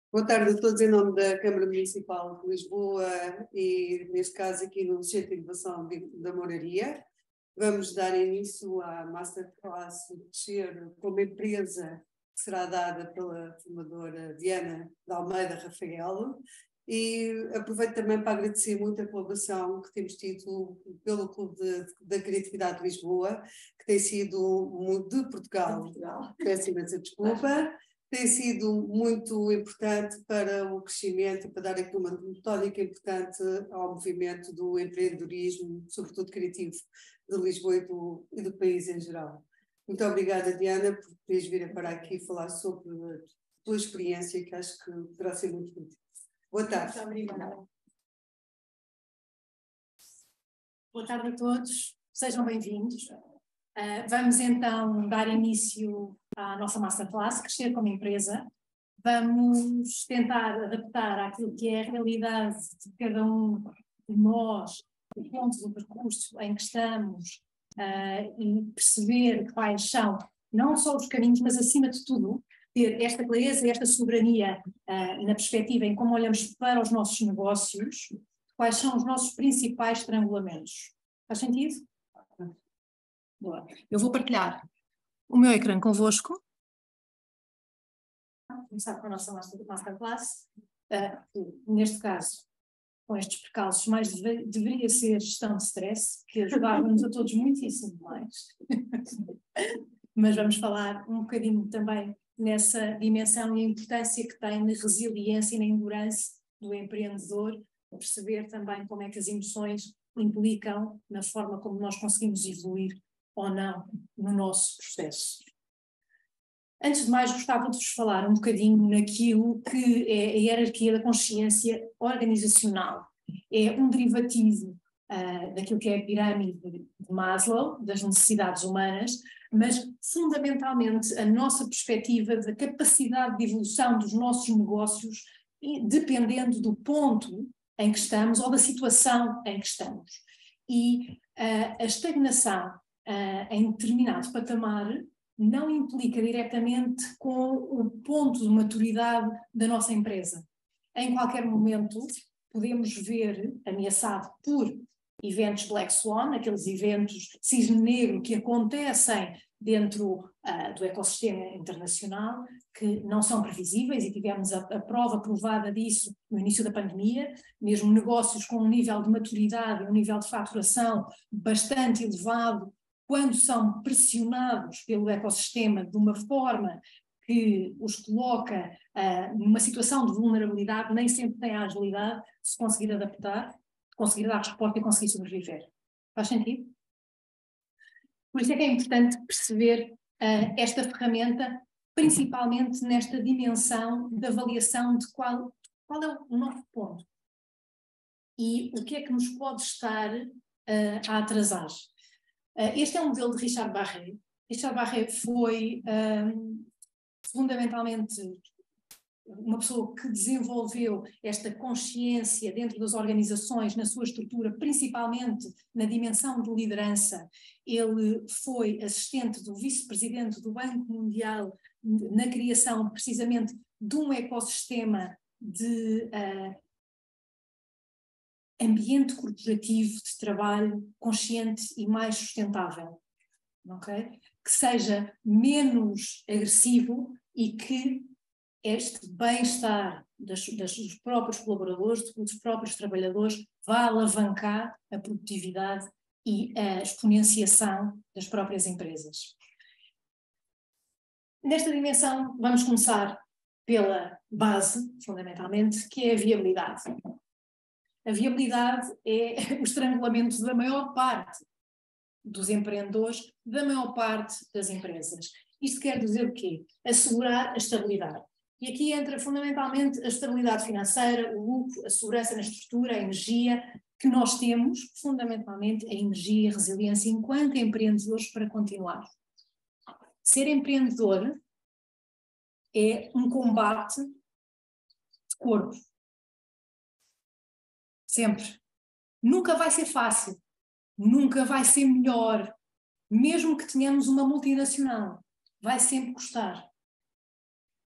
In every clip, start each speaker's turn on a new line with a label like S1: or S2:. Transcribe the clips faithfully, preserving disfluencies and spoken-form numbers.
S1: Boa tarde a todos em nome da Câmara Municipal de Lisboa e, neste caso, aqui no Centro de Inovação da Moraria. Vamos dar início à Masterclass Crescer como empresa, que será dada pela formadora Diana de Almeida Rafael. E aproveito também para agradecer muito a colaboração que temos tido pelo Clube de, da Criatividade de Lisboa, que tem sido de Portugal, de Portugal. Peço imensa desculpa. Tem sido muito importante para o crescimento e para dar aqui uma metódica importante ao movimento do empreendedorismo, sobretudo criativo, de Lisboa e do, e do país em geral. Muito obrigada, Diana, por teres vir para aqui falar sobre a tua experiência, que acho que poderá ser muito útil. Boa tarde.
S2: Muito obrigada. Boa tarde a todos, sejam bem-vindos. Uh, vamos então dar início à nossa Masterclass, Crescer como Empresa. Vamos tentar adaptar àquilo que é a realidade de cada um de nós, os pontos do percurso em que estamos, uh, e perceber quais são, não só os caminhos, mas acima de tudo, ter esta clareza e esta soberania uh, na perspectiva em como olhamos para os nossos negócios, quais são os nossos principais estrangulamentos. Faz sentido? Boa. Eu vou partilhar o meu ecrã convosco. Vamos começar com a nossa Masterclass. Uh, neste caso, com estes percalços, mais deve, deveria ser gestão de stress, que ajudava-nos a todos muitíssimo mais. Mas vamos falar um bocadinho também nessa dimensão e a importância que tem na resiliência e na endurance do empreendedor, perceber também como é que as emoções implicam na forma como nós conseguimos evoluir ou não no nosso processo. Antes de mais, gostava de vos falar um bocadinho naquilo que é a hierarquia da consciência organizacional. É um derivativo uh, daquilo que é a pirâmide de Maslow, das necessidades humanas, mas fundamentalmente a nossa perspectiva da capacidade de evolução dos nossos negócios, dependendo do ponto em que estamos ou da situação em que estamos. E uh, a estagnação Uh, em determinado patamar não implica diretamente com o ponto de maturidade da nossa empresa. Em qualquer momento podemos ver ameaçado por eventos Black Swan, aqueles eventos cisne negro que acontecem dentro uh, do ecossistema internacional, que não são previsíveis, e tivemos a, a prova provada disso no início da pandemia, mesmo negócios com um nível de maturidade, um nível de faturação bastante elevado, quando são pressionados pelo ecossistema de uma forma que os coloca uh, numa situação de vulnerabilidade, nem sempre têm a agilidade de se conseguir adaptar, de conseguir dar resposta e conseguir sobreviver. Faz sentido? Por isso é que é importante perceber uh, esta ferramenta, principalmente nesta dimensão de avaliação de qual, qual é o nosso ponto e o que é que nos pode estar uh, a atrasar. Este é um modelo de Richard Barré. Richard Barré foi um, fundamentalmente uma pessoa que desenvolveu esta consciência dentro das organizações, na sua estrutura, principalmente na dimensão de liderança. Ele foi assistente do vice-presidente do Banco Mundial na criação precisamente de um ecossistema de uh, ambiente corporativo de trabalho consciente e mais sustentável, okay? Que seja menos agressivo e que este bem-estar das, das, dos próprios colaboradores, dos próprios trabalhadores, vá alavancar a produtividade e a exponenciação das próprias empresas. Nesta dimensão, vamos começar pela base, fundamentalmente, que é a viabilidade. A viabilidade é o estrangulamento da maior parte dos empreendedores, da maior parte das empresas. Isto quer dizer o quê? Assegurar a estabilidade. E aqui entra fundamentalmente a estabilidade financeira, o lucro, a segurança na estrutura, a energia, que nós temos, fundamentalmente, a energia e a resiliência enquanto empreendedores para continuar. Ser empreendedor é um combate de corpo. Sempre. Nunca vai ser fácil, nunca vai ser melhor, mesmo que tenhamos uma multinacional, vai sempre custar.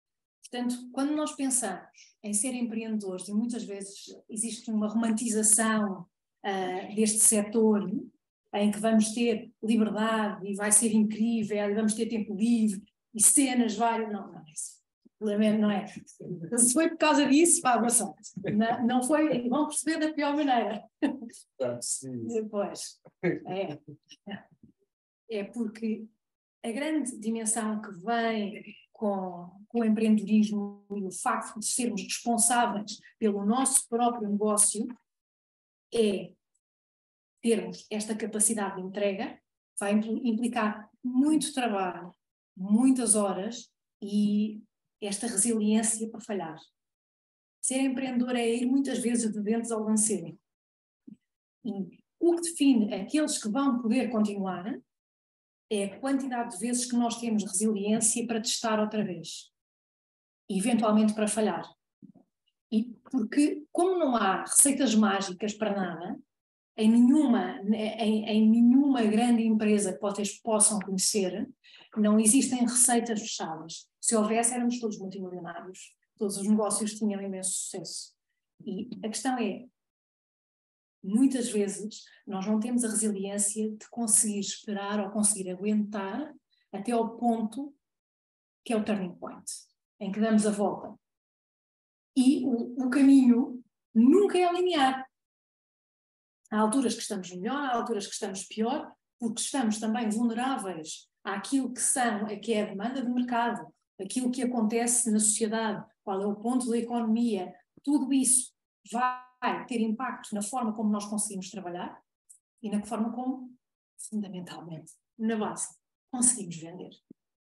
S2: Portanto, quando nós pensamos em ser empreendedores, e muitas vezes existe uma romantização uh, deste setor, em que vamos ter liberdade e vai ser incrível, e vamos ter tempo livre, e cenas várias, não, não é isso. Não é. Se foi por causa disso, pá, boa sorte. Não, não foi, vão perceber da pior maneira. Depois, é. É porque a grande dimensão que vem com, com o empreendedorismo e o facto de sermos responsáveis pelo nosso próprio negócio é termos esta capacidade de entrega, vai implicar muito trabalho, muitas horas e esta resiliência para falhar. Ser empreendedor é ir muitas vezes de dentes ao lanceiro. E o que define aqueles que vão poder continuar é a quantidade de vezes que nós temos resiliência para testar outra vez. E eventualmente para falhar. E porque, como não há receitas mágicas para nada, em nenhuma, em, em nenhuma grande empresa que vocês possam conhecer, não existem receitas fechadas. Se houvesse, éramos todos multimilionários. Todos os negócios tinham imenso sucesso. E a questão é, muitas vezes, nós não temos a resiliência de conseguir esperar ou conseguir aguentar até ao ponto que é o turning point, em que damos a volta. E o, o caminho nunca é linear. Há alturas que estamos melhor, há alturas que estamos pior, porque estamos também vulneráveis àquilo que são, que é a demanda do mercado, aquilo que acontece na sociedade, qual é o ponto da economia, tudo isso vai ter impacto na forma como nós conseguimos trabalhar e na forma como, fundamentalmente, na base, conseguimos vender.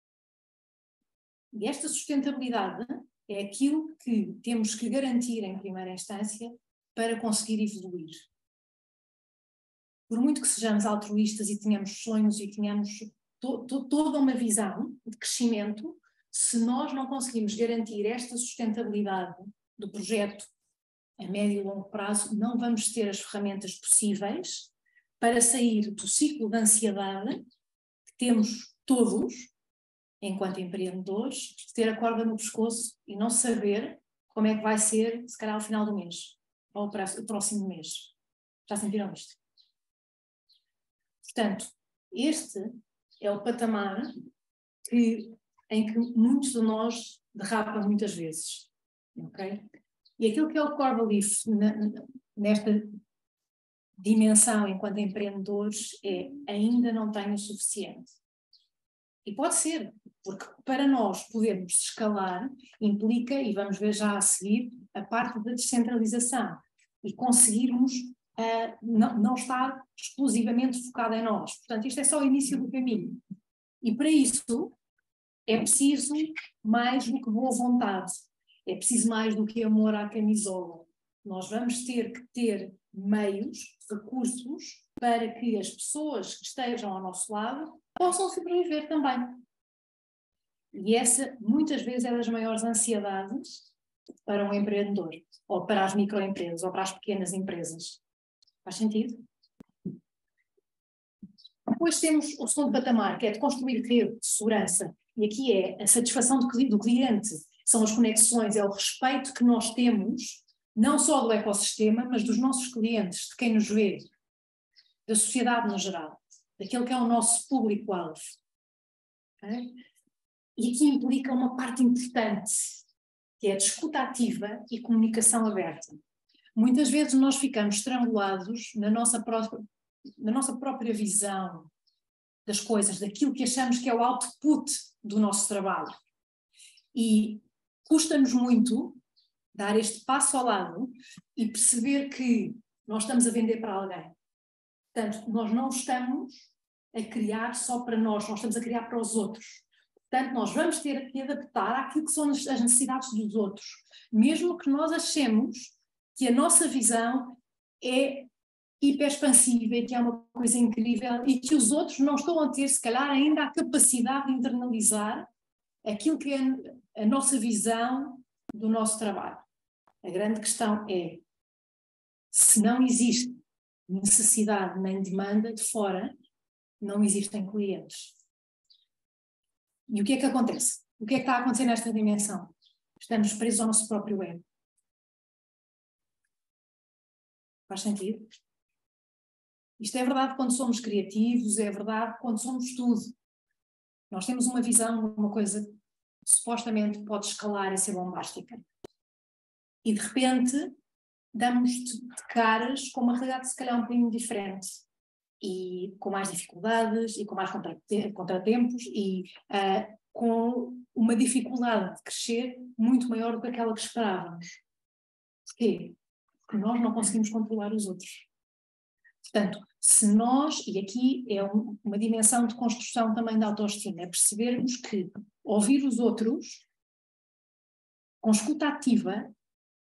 S2: E esta sustentabilidade é aquilo que temos que garantir em primeira instância para conseguir evoluir. Por muito que sejamos altruístas e tenhamos sonhos e tenhamos to, to, toda uma visão de crescimento, se nós não conseguimos garantir esta sustentabilidade do projeto a médio e longo prazo, não vamos ter as ferramentas possíveis para sair do ciclo de ansiedade que temos todos, enquanto empreendedores, de ter a corda no pescoço e não saber como é que vai ser, se calhar, ao final do mês, ou o próximo mês. Já sentiram isto? Portanto, este é o patamar que, em que muitos de nós derrapam muitas vezes. Okay? E aquilo que é o core belief na, nesta dimensão enquanto empreendedores é ainda não tenho o suficiente. E pode ser, porque para nós podermos escalar implica, e vamos ver já a seguir, a parte da descentralização e conseguirmos uh, não, não estar exclusivamente focado em nós. Portanto, isto é só o início do caminho. E para isso é preciso mais do que boa vontade, é preciso mais do que amor à camisola. Nós vamos ter que ter meios, recursos, para que as pessoas que estejam ao nosso lado possam sobreviver também. E essa, muitas vezes, é das maiores ansiedades para um empreendedor, ou para as microempresas, ou para as pequenas empresas. Faz sentido? Depois temos o segundo patamar, que é de construir rede de segurança. E aqui é a satisfação do cliente, são as conexões, é o respeito que nós temos, não só do ecossistema, mas dos nossos clientes, de quem nos vê, da sociedade no geral, daquele que é o nosso público-alvo. Okay? E aqui implica uma parte importante, que é a escuta ativa e comunicação aberta. Muitas vezes nós ficamos estrangulados na nossa própria, na nossa própria visão das coisas, daquilo que achamos que é o output do nosso trabalho. E custa-nos muito dar este passo ao lado e perceber que nós estamos a vender para alguém. Portanto, nós não estamos a criar só para nós, nós estamos a criar para os outros. Portanto, nós vamos ter que adaptar àquilo que são as necessidades dos outros. Mesmo que nós achemos que a nossa visão é hiperexpansiva e que é uma coisa incrível e que os outros não estão a ter, se calhar, ainda a capacidade de internalizar aquilo que é a nossa visão do nosso trabalho. A grande questão é, se não existe necessidade nem demanda de fora, não existem clientes. E o que é que acontece? O que é que está a acontecer nesta dimensão? estamos presos ao nosso próprio ego. Faz sentido? Isto é verdade quando somos criativos, é verdade quando somos tudo. Nós temos uma visão, uma coisa que supostamente pode escalar e ser bombástica. E de repente damos de caras com uma realidade se calhar um bocadinho diferente. E com mais dificuldades, e com mais contratempos, e uh, com uma dificuldade de crescer muito maior do que aquela que esperávamos. Porquê? Porque nós não conseguimos controlar os outros. Portanto, se nós, e aqui é um, uma dimensão de construção também da autoestima, é percebermos que ouvir os outros com escuta ativa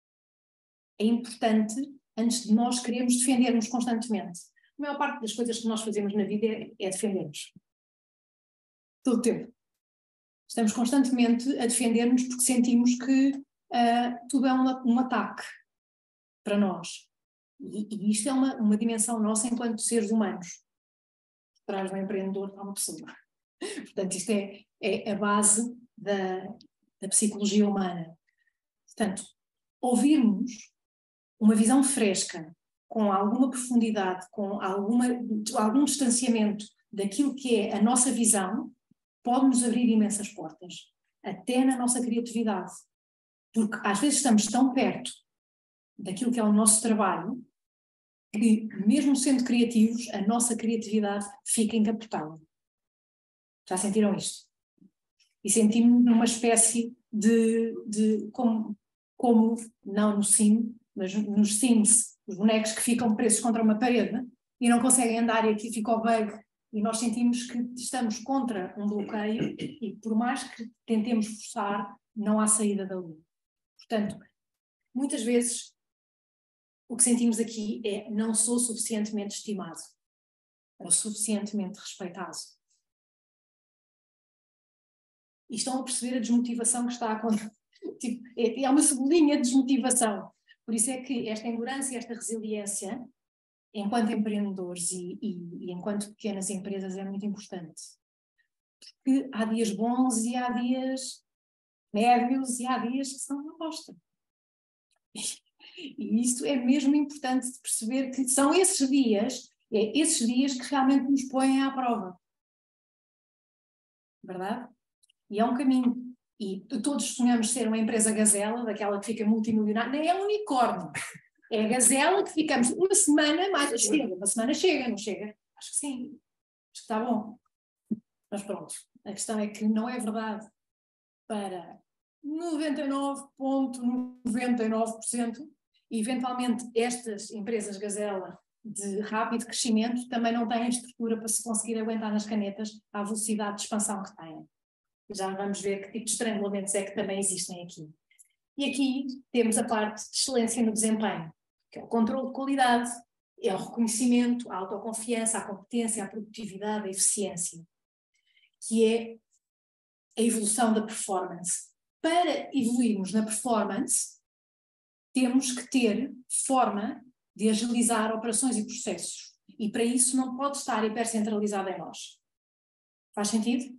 S2: é importante antes de nós querermos defendermos constantemente. A maior parte das coisas que nós fazemos na vida é, é defender-nos. Todo o tempo. Estamos constantemente a defender-nos porque sentimos que uh, tudo é um, um ataque para nós. E, e isto é uma, uma dimensão nossa enquanto seres humanos. Traz um empreendedor a uma pessoa. Portanto, isto é, é a base da, da psicologia humana. Portanto, ouvirmos uma visão fresca, com alguma profundidade, com alguma, algum distanciamento daquilo que é a nossa visão, pode-nos abrir imensas portas, até na nossa criatividade. Porque às vezes estamos tão perto daquilo que é o nosso trabalho, que mesmo sendo criativos, a nossa criatividade fica encapotada. Já sentiram isto? E senti-me numa espécie de, de como, como, não no sim, mas nos Sims, os bonecos que ficam presos contra uma parede e não conseguem andar e aqui fica o bug e nós sentimos que estamos contra um bloqueio e por mais que tentemos forçar, não há saída dali. Portanto, muitas vezes o que sentimos aqui é não sou suficientemente estimado ou suficientemente respeitado. E estão a perceber a desmotivação que está a acontecer. Tipo, é, é uma cebolinha de desmotivação. Por isso é que esta endurance e esta resiliência, enquanto empreendedores e, e, e enquanto pequenas empresas, é muito importante. Porque há dias bons e há dias médios e há dias que são uma bosta. E isso é mesmo importante de perceber que são esses dias, é esses dias que realmente nos põem à prova. Verdade? E é um caminho. E todos sonhamos ser uma empresa gazela, daquela que fica multimilionária, nem é um unicórnio. É a gazela que ficamos uma semana mais chega. Uma semana chega, não chega? Acho que sim. Acho que está bom. Mas pronto, a questão é que não é verdade para noventa e nove vírgula noventa e nove por cento e eventualmente estas empresas gazela de rápido crescimento também não têm estrutura para se conseguir aguentar nas canetas à velocidade de expansão que têm. Já vamos ver que tipo de estrangulamentos é que também existem aqui. E aqui temos a parte de excelência no desempenho, que é o controle de qualidade, é o reconhecimento, a autoconfiança, a competência, a produtividade, a eficiência, que é a evolução da performance. Para evoluirmos na performance, temos que ter forma de agilizar operações e processos. E para isso não pode estar hipercentralizado em nós. Faz sentido?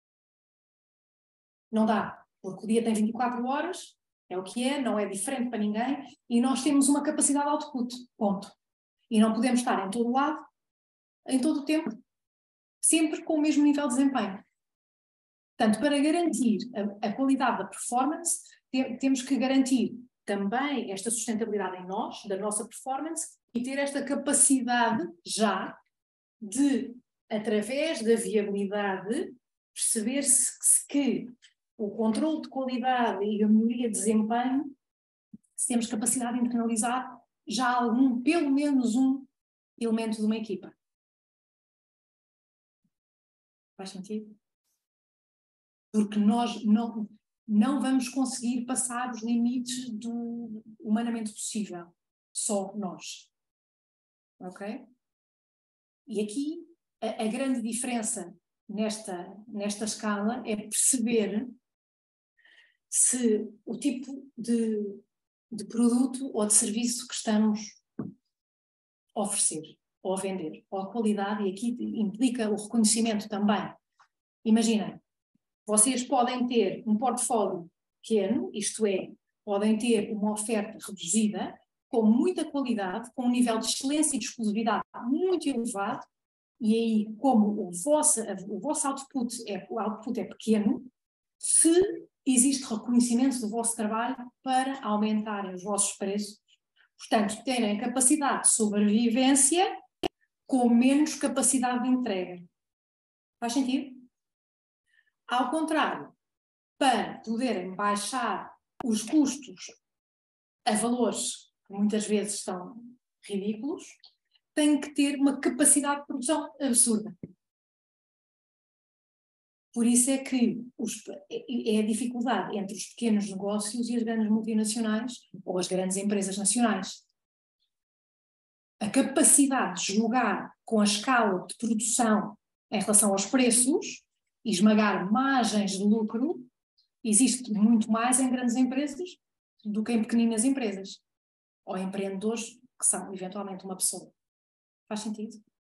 S2: Não dá, porque o dia tem vinte e quatro horas, é o que é, não é diferente para ninguém, e nós temos uma capacidade de output, ponto. E não podemos estar em todo lado, em todo o tempo, sempre com o mesmo nível de desempenho. Portanto, para garantir a, a qualidade da performance, te, temos que garantir também esta sustentabilidade em nós, da nossa performance, e ter esta capacidade já de, através da viabilidade, perceber-se que o controle de qualidade e a melhoria de desempenho, se temos capacidade de internalizar já algum, pelo menos um elemento de uma equipa. Faz sentido? Porque nós não, não vamos conseguir passar os limites do humanamente possível. Só nós. Ok? E aqui a, a grande diferença nesta, nesta escala é perceber se o tipo de, de produto ou de serviço que estamos a oferecer, ou a vender, ou a qualidade, e aqui implica o reconhecimento também. Imaginem, vocês podem ter um portfólio pequeno, isto é, podem ter uma oferta reduzida, com muita qualidade, com um nível de excelência e de exclusividade muito elevado, e aí, como o vosso, o vosso output, é, o output é pequeno, se existe reconhecimento do vosso trabalho para aumentarem os vossos preços, portanto, terem capacidade de sobrevivência com menos capacidade de entrega. Faz sentido? Ao contrário, para poderem baixar os custos a valores que muitas vezes são ridículos, têm que ter uma capacidade de produção absurda. Por isso é que os, é a dificuldade entre os pequenos negócios e as grandes multinacionais ou as grandes empresas nacionais. A capacidade de jogar com a escala de produção em relação aos preços e esmagar margens de lucro existe muito mais em grandes empresas do que em pequeninas empresas ou empreendedores que são eventualmente uma pessoa. Faz sentido?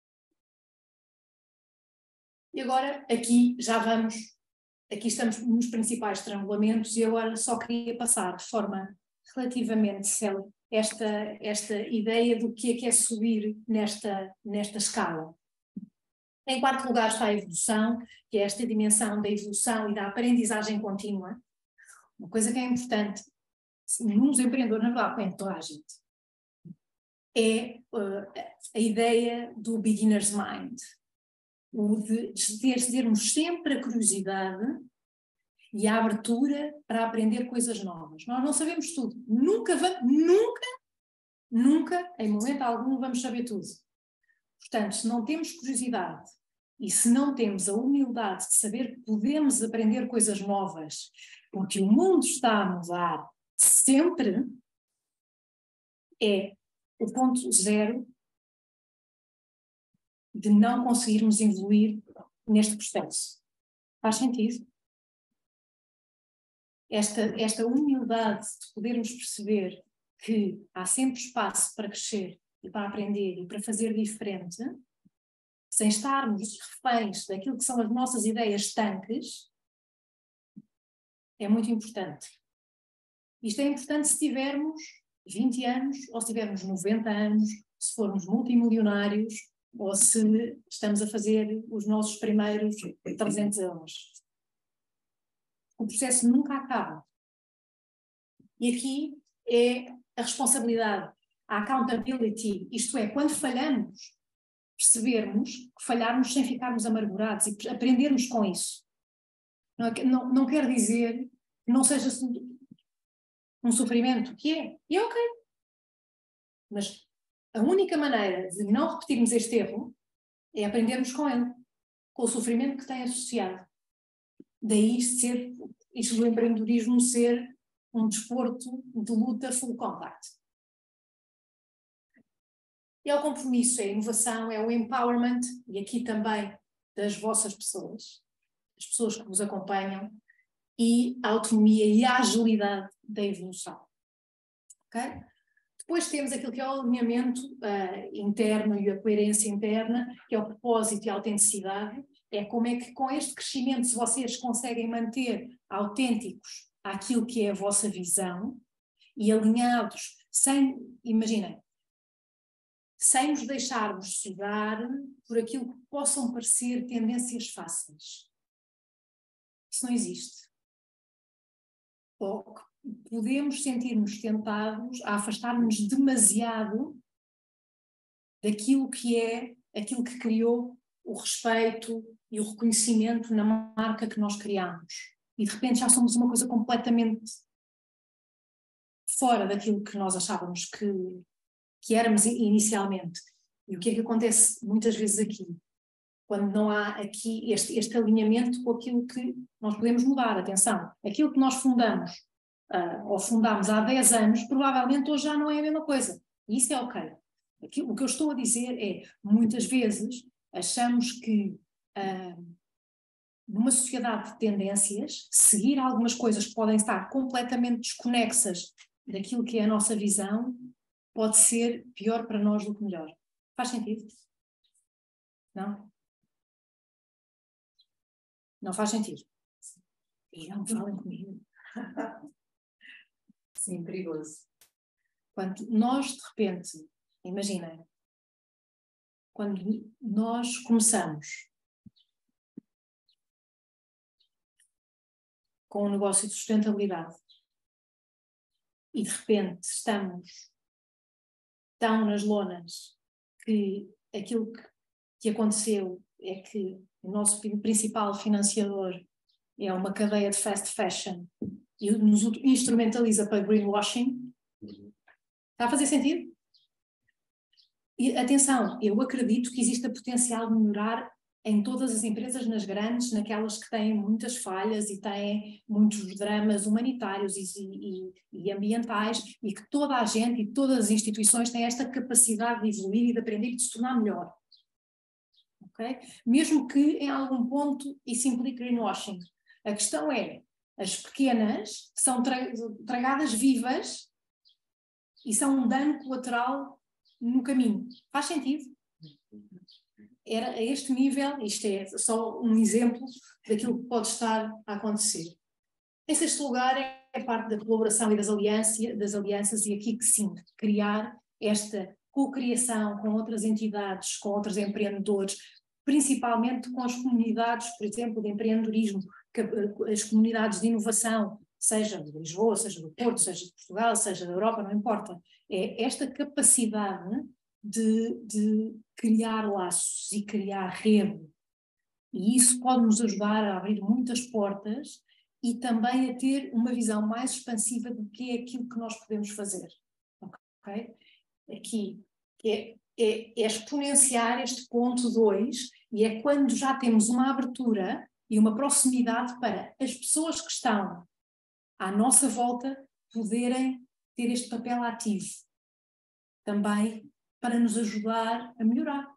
S2: E agora aqui já vamos, aqui estamos nos principais estrangulamentos e agora só queria passar de forma relativamente célere esta, esta ideia do que é que é subir nesta, nesta escala. Em quarto lugar está a evolução, que é esta dimensão da evolução e da aprendizagem contínua. Uma coisa que é importante nos empreendedores, na verdade, em toda a gente, é uh, a ideia do beginner's mind. O de, de termos sempre a curiosidade e a abertura para aprender coisas novas. Nós não sabemos tudo. Nunca, vamos, nunca, nunca, em momento algum, vamos saber tudo. Portanto, se não temos curiosidade e se não temos a humildade de saber que podemos aprender coisas novas, porque o mundo está a mudar sempre, é o ponto zero de não conseguirmos evoluir neste processo. Faz sentido? Esta, esta humildade de podermos perceber que há sempre espaço para crescer e para aprender e para fazer diferente, sem estarmos reféns daquilo que são as nossas ideias estanques, é muito importante. Isto é importante se tivermos vinte anos, ou se tivermos noventa anos, se formos multimilionários, ou se estamos a fazer os nossos primeiros trezentos euros. O processo nunca acaba. E aqui é a responsabilidade, a accountability, isto é, quando falhamos, percebermos que falharmos sem ficarmos amargurados e aprendermos com isso. Não, é, não, não quer dizer que não seja um sofrimento, que é, e é ok. Mas a única maneira de não repetirmos este erro é aprendermos com ele, com o sofrimento que tem associado. Daí ser, isto do empreendedorismo ser um desporto de luta full contact. É o compromisso, é a inovação, é o empowerment, e aqui também das vossas pessoas, das pessoas que vos acompanham, e a autonomia e a agilidade da evolução. Ok? Depois temos aquilo que é o alinhamento uh, interno e a coerência interna, que é o propósito e a autenticidade. É como é que com este crescimento, se vocês conseguem manter autênticos àquilo que é a vossa visão e alinhados, sem, imaginem, sem nos deixarmos cegar por aquilo que possam parecer tendências fáceis. Isso não existe. Ou podemos sentir-nos tentados a afastar-nos demasiado daquilo que é, aquilo que criou o respeito e o reconhecimento na marca que nós criamos. E de repente já somos uma coisa completamente fora daquilo que nós achávamos que, que éramos inicialmente. E o que é que acontece muitas vezes aqui? Quando não há aqui este, este alinhamento com aquilo que nós podemos mudar. Atenção, aquilo que nós fundamos uh, ou fundámos há dez anos, provavelmente hoje já não é a mesma coisa. E isso é ok. Aqui, o que eu estou a dizer é, muitas vezes achamos que uh, numa sociedade de tendências, seguir algumas coisas que podem estar completamente desconexas daquilo que é a nossa visão pode ser pior para nós do que melhor. Faz sentido? Não? Não faz sentido. E não falem comigo. Sim, perigoso. Quando nós, de repente, imaginem, quando nós começamos com um negócio de sustentabilidade e de repente estamos tão nas lonas que aquilo que, que aconteceu é que o nosso principal financiador é uma cadeia de fast fashion e nos instrumentaliza para greenwashing, está a fazer sentido? E atenção, eu acredito que existe potencial de melhorar em todas as empresas, nas grandes, naquelas que têm muitas falhas e têm muitos dramas humanitários e, e, e ambientais, e que toda a gente e todas as instituições têm esta capacidade de evoluir e de aprender e de se tornar melhor. Okay? Mesmo que em algum ponto isso implique greenwashing. A questão é, as pequenas são tra tragadas vivas e são um dano colateral no caminho. Faz sentido? Era a este nível, isto é só um exemplo daquilo que pode estar a acontecer. Em sexto lugar, é parte da colaboração e das, aliança, das alianças, e aqui que sim, criar esta co-criação com outras entidades, com outros empreendedores, principalmente com as comunidades, por exemplo, de empreendedorismo, as comunidades de inovação, seja de Lisboa, seja do Porto, seja de Portugal, seja da Europa, não importa. É esta capacidade De, de criar laços e criar rede, e isso pode nos ajudar a abrir muitas portas e também a ter uma visão mais expansiva do que é aquilo que nós podemos fazer. Okay? Aqui é, é, é exponenciar este ponto dois, e é quando já temos uma abertura e uma proximidade para as pessoas que estão à nossa volta poderem ter este papel ativo também, para nos ajudar a melhorar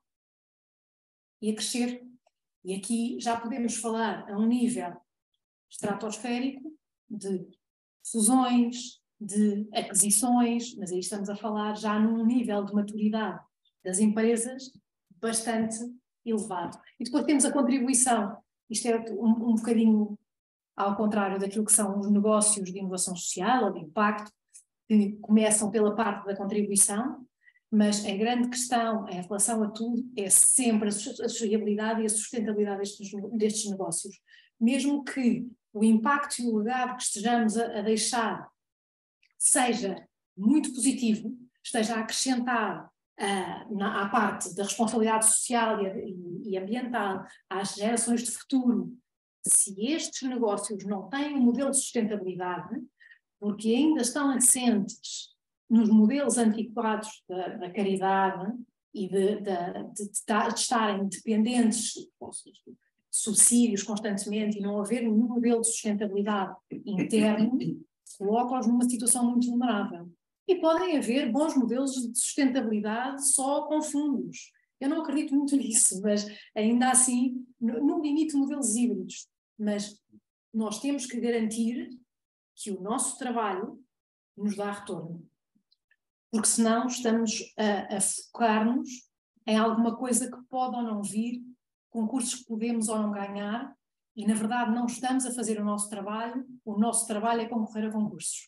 S2: e a crescer. E aqui já podemos falar a um nível estratosférico de fusões, de aquisições, mas aí estamos a falar já num nível de maturidade das empresas bastante elevado. E depois temos a contribuição. Isto é um, um bocadinho ao contrário daquilo que são os negócios de inovação social ou de impacto, que começam pela parte da contribuição, mas a grande questão em relação a tudo é sempre a sociabilidade e a sustentabilidade destes, destes negócios. Mesmo que o impacto e o legado que estejamos a, a deixar seja muito positivo, esteja a acrescentar uh, na, à parte da responsabilidade social e, e ambiental às gerações de futuro, se estes negócios não têm um modelo de sustentabilidade, porque ainda estão assentes nos modelos antiquados da, da caridade e de, de, de, de estarem dependentes de subsídios constantemente e não haver nenhum modelo de sustentabilidade interno, coloca-os numa situação muito vulnerável. E podem haver bons modelos de sustentabilidade só com fundos. Eu não acredito muito nisso, mas ainda assim, no, no limite, modelos híbridos. Mas nós temos que garantir que o nosso trabalho nos dá retorno. Porque senão estamos a, a focar-nos em alguma coisa que pode ou não vir, concursos que podemos ou não ganhar, e na verdade não estamos a fazer o nosso trabalho, o nosso trabalho é concorrer a concursos.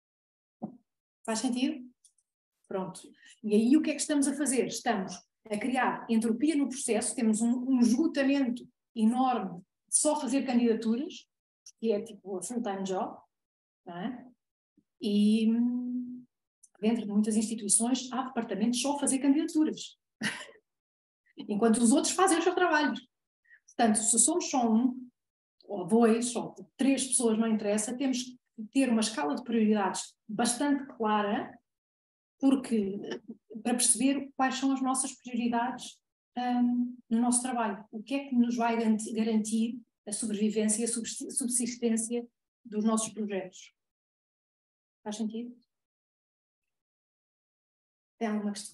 S2: Faz sentido? Pronto. E aí o que é que estamos a fazer? Estamos a criar entropia no processo, temos um, um esgotamento enorme de só fazer candidaturas, que é tipo a full-time job, não é? E dentro de muitas instituições há departamentos só a fazer candidaturas, enquanto os outros fazem o seu trabalho. Portanto, se somos só um, ou dois, ou três pessoas, não interessa, temos que ter uma escala de prioridades bastante clara, porque, para perceber quais são as nossas prioridades um, no nosso trabalho. O que é que nos vai garantir a sobrevivência e a subsistência dos nossos projetos. Faz sentido? Tem alguma questão?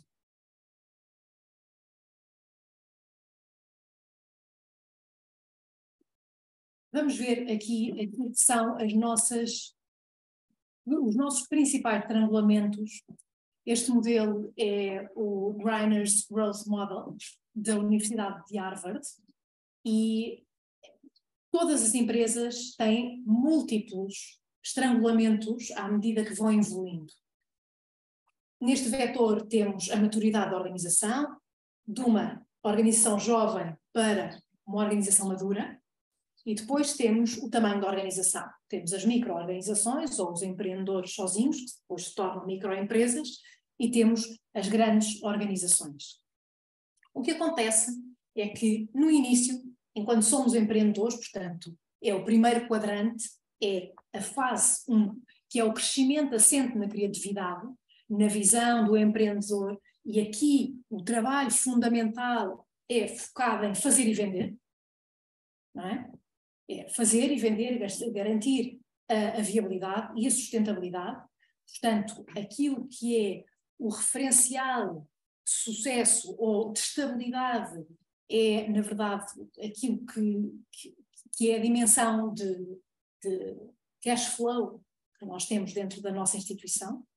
S2: Vamos ver aqui aquilo que são as nossas, os nossos principais triangulamentos. Este modelo é o Greiner's Growth Model da Universidade de Harvard e todas as empresas têm múltiplos estrangulamentos à medida que vão evoluindo. Neste vetor temos a maturidade da organização, de uma organização jovem para uma organização madura, e depois temos o tamanho da organização. Temos as micro-organizações ou os empreendedores sozinhos, que depois se tornam microempresas, e temos as grandes organizações. O que acontece é que, no início, enquanto somos empreendedores, portanto, é o primeiro quadrante, é a fase um, que é o crescimento assente na criatividade, na visão do empreendedor, e aqui o trabalho fundamental é focado em fazer e vender, não é? É fazer e vender, garantir a, a viabilidade e a sustentabilidade. Portanto, aquilo que é o referencial de sucesso ou de estabilidade é, na verdade, aquilo que, que, que é a dimensão de, de cash flow que nós temos dentro da nossa instituição.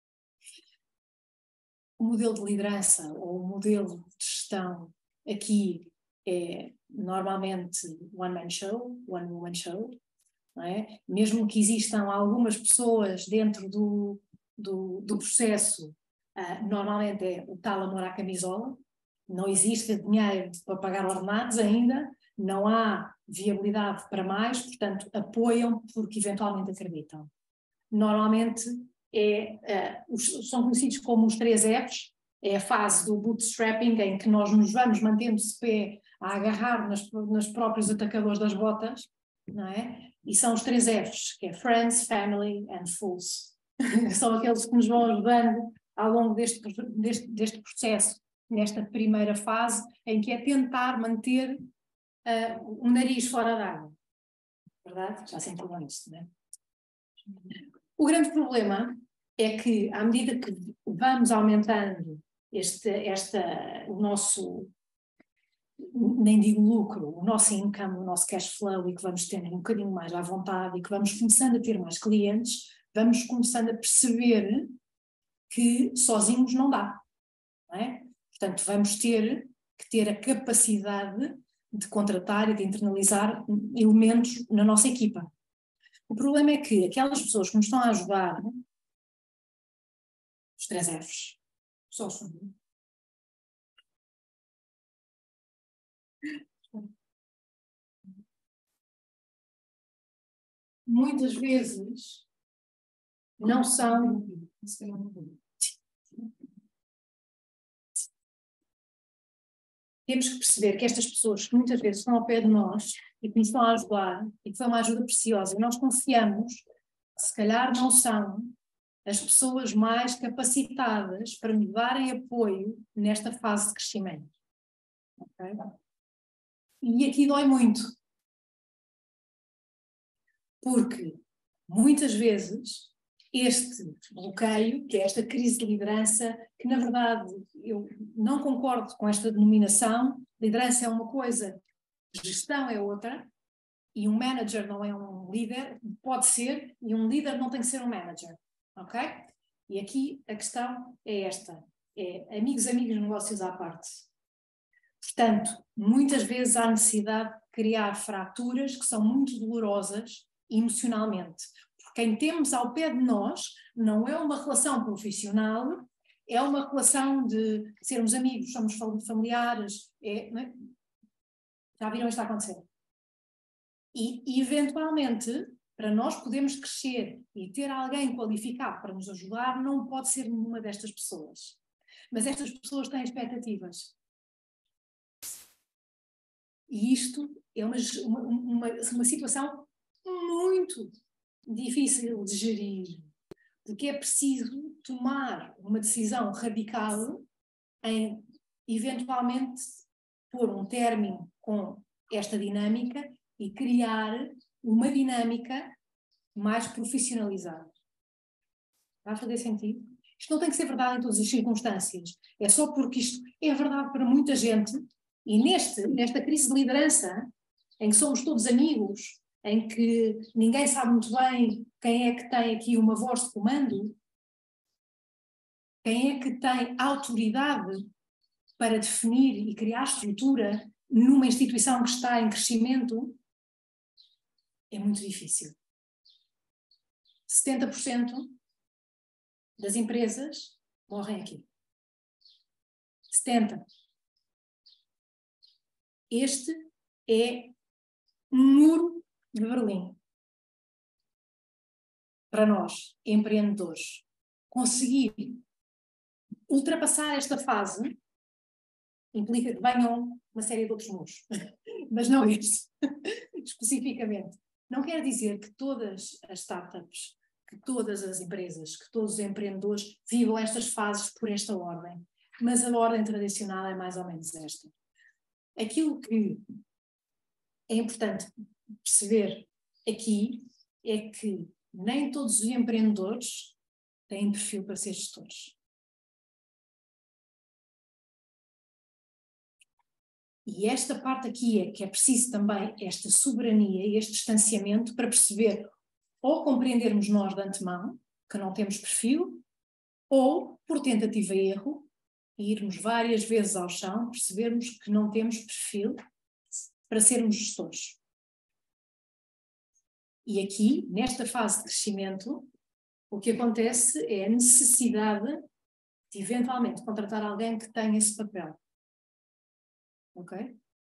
S2: O modelo de liderança ou o modelo de gestão aqui é normalmente one-man show, one-woman show, não é? Mesmo que existam algumas pessoas dentro do, do, do processo, uh, normalmente é o tal amor à camisola, não existe dinheiro para pagar ordenados ainda, não há viabilidade para mais, portanto apoiam porque eventualmente acreditam. Normalmente é, uh, os, são conhecidos como os três Fs, é a fase do bootstrapping em que nós nos vamos mantendo-se pé a agarrar nas, nas próprios atacadores das botas, não é? E são os três Fs, que é Friends, Family and Fools. São aqueles que nos vão ajudando ao longo deste, deste, deste processo, nesta primeira fase, em que é tentar manter uh, o nariz fora d'água. Verdade? Já sentiram isso, não é? O grande problema é que, à medida que vamos aumentando este, esta, o nosso, nem digo lucro, o nosso income, o nosso cash flow, e que vamos tendo um bocadinho mais à vontade e que vamos começando a ter mais clientes, vamos começando a perceber que sozinhos não dá, não é? Portanto, vamos ter que ter a capacidade de contratar e de internalizar elementos na nossa equipa. O problema é que aquelas pessoas que nos estão a ajudar, os três Fs, só são. Muitas vezes não são. Temos que perceber que estas pessoas que muitas vezes estão ao pé de nós e que nos estão a ajudar e que foi uma ajuda preciosa e nós confiamos, se calhar não são as pessoas mais capacitadas para me darem apoio nesta fase de crescimento. Okay? E aqui dói muito. Porque muitas vezes este bloqueio, que é esta crise de liderança, que na verdade eu não concordo com esta denominação, liderança é uma coisa, gestão é outra, e um manager não é um líder, pode ser, e um líder não tem que ser um manager, ok? E aqui a questão é esta, é amigos, amigos, negócios à parte. Portanto, muitas vezes há necessidade de criar fraturas que são muito dolorosas emocionalmente. Quem temos ao pé de nós não é uma relação profissional, é uma relação de sermos amigos, somos familiares, é, não é? Já viram isto acontecer? E, e eventualmente, para nós podermos crescer e ter alguém qualificado para nos ajudar, não pode ser nenhuma destas pessoas. Mas estas pessoas têm expectativas. E isto é uma, uma, uma situação muito difícil de gerir, porque é preciso tomar uma decisão radical em, eventualmente, pôr um término com esta dinâmica e criar uma dinâmica mais profissionalizada. Vai fazer sentido? Isto não tem que ser verdade em todas as circunstâncias. É só porque isto é verdade para muita gente e neste, nesta crise de liderança, em que somos todos amigos, em que ninguém sabe muito bem quem é que tem aqui uma voz de comando, quem é que tem autoridade para definir e criar estrutura numa instituição que está em crescimento, é muito difícil. setenta por cento das empresas morrem aqui. setenta por cento. Este é um muro de Berlim. Para nós, empreendedores, conseguir ultrapassar esta fase implica que venham uma série de outros muros, mas não este, especificamente. Não quer dizer que todas as startups, que todas as empresas, que todos os empreendedores vivam estas fases por esta ordem, mas a ordem tradicional é mais ou menos esta. Aquilo que é importante perceber aqui é que nem todos os empreendedores têm perfil para ser gestores. E esta parte aqui é que é preciso também esta soberania e este distanciamento para perceber ou compreendermos nós de antemão que não temos perfil, ou por tentativa e erro, irmos várias vezes ao chão, percebermos que não temos perfil para sermos gestores. E aqui, nesta fase de crescimento, o que acontece é a necessidade de eventualmente contratar alguém que tenha esse papel. Ok?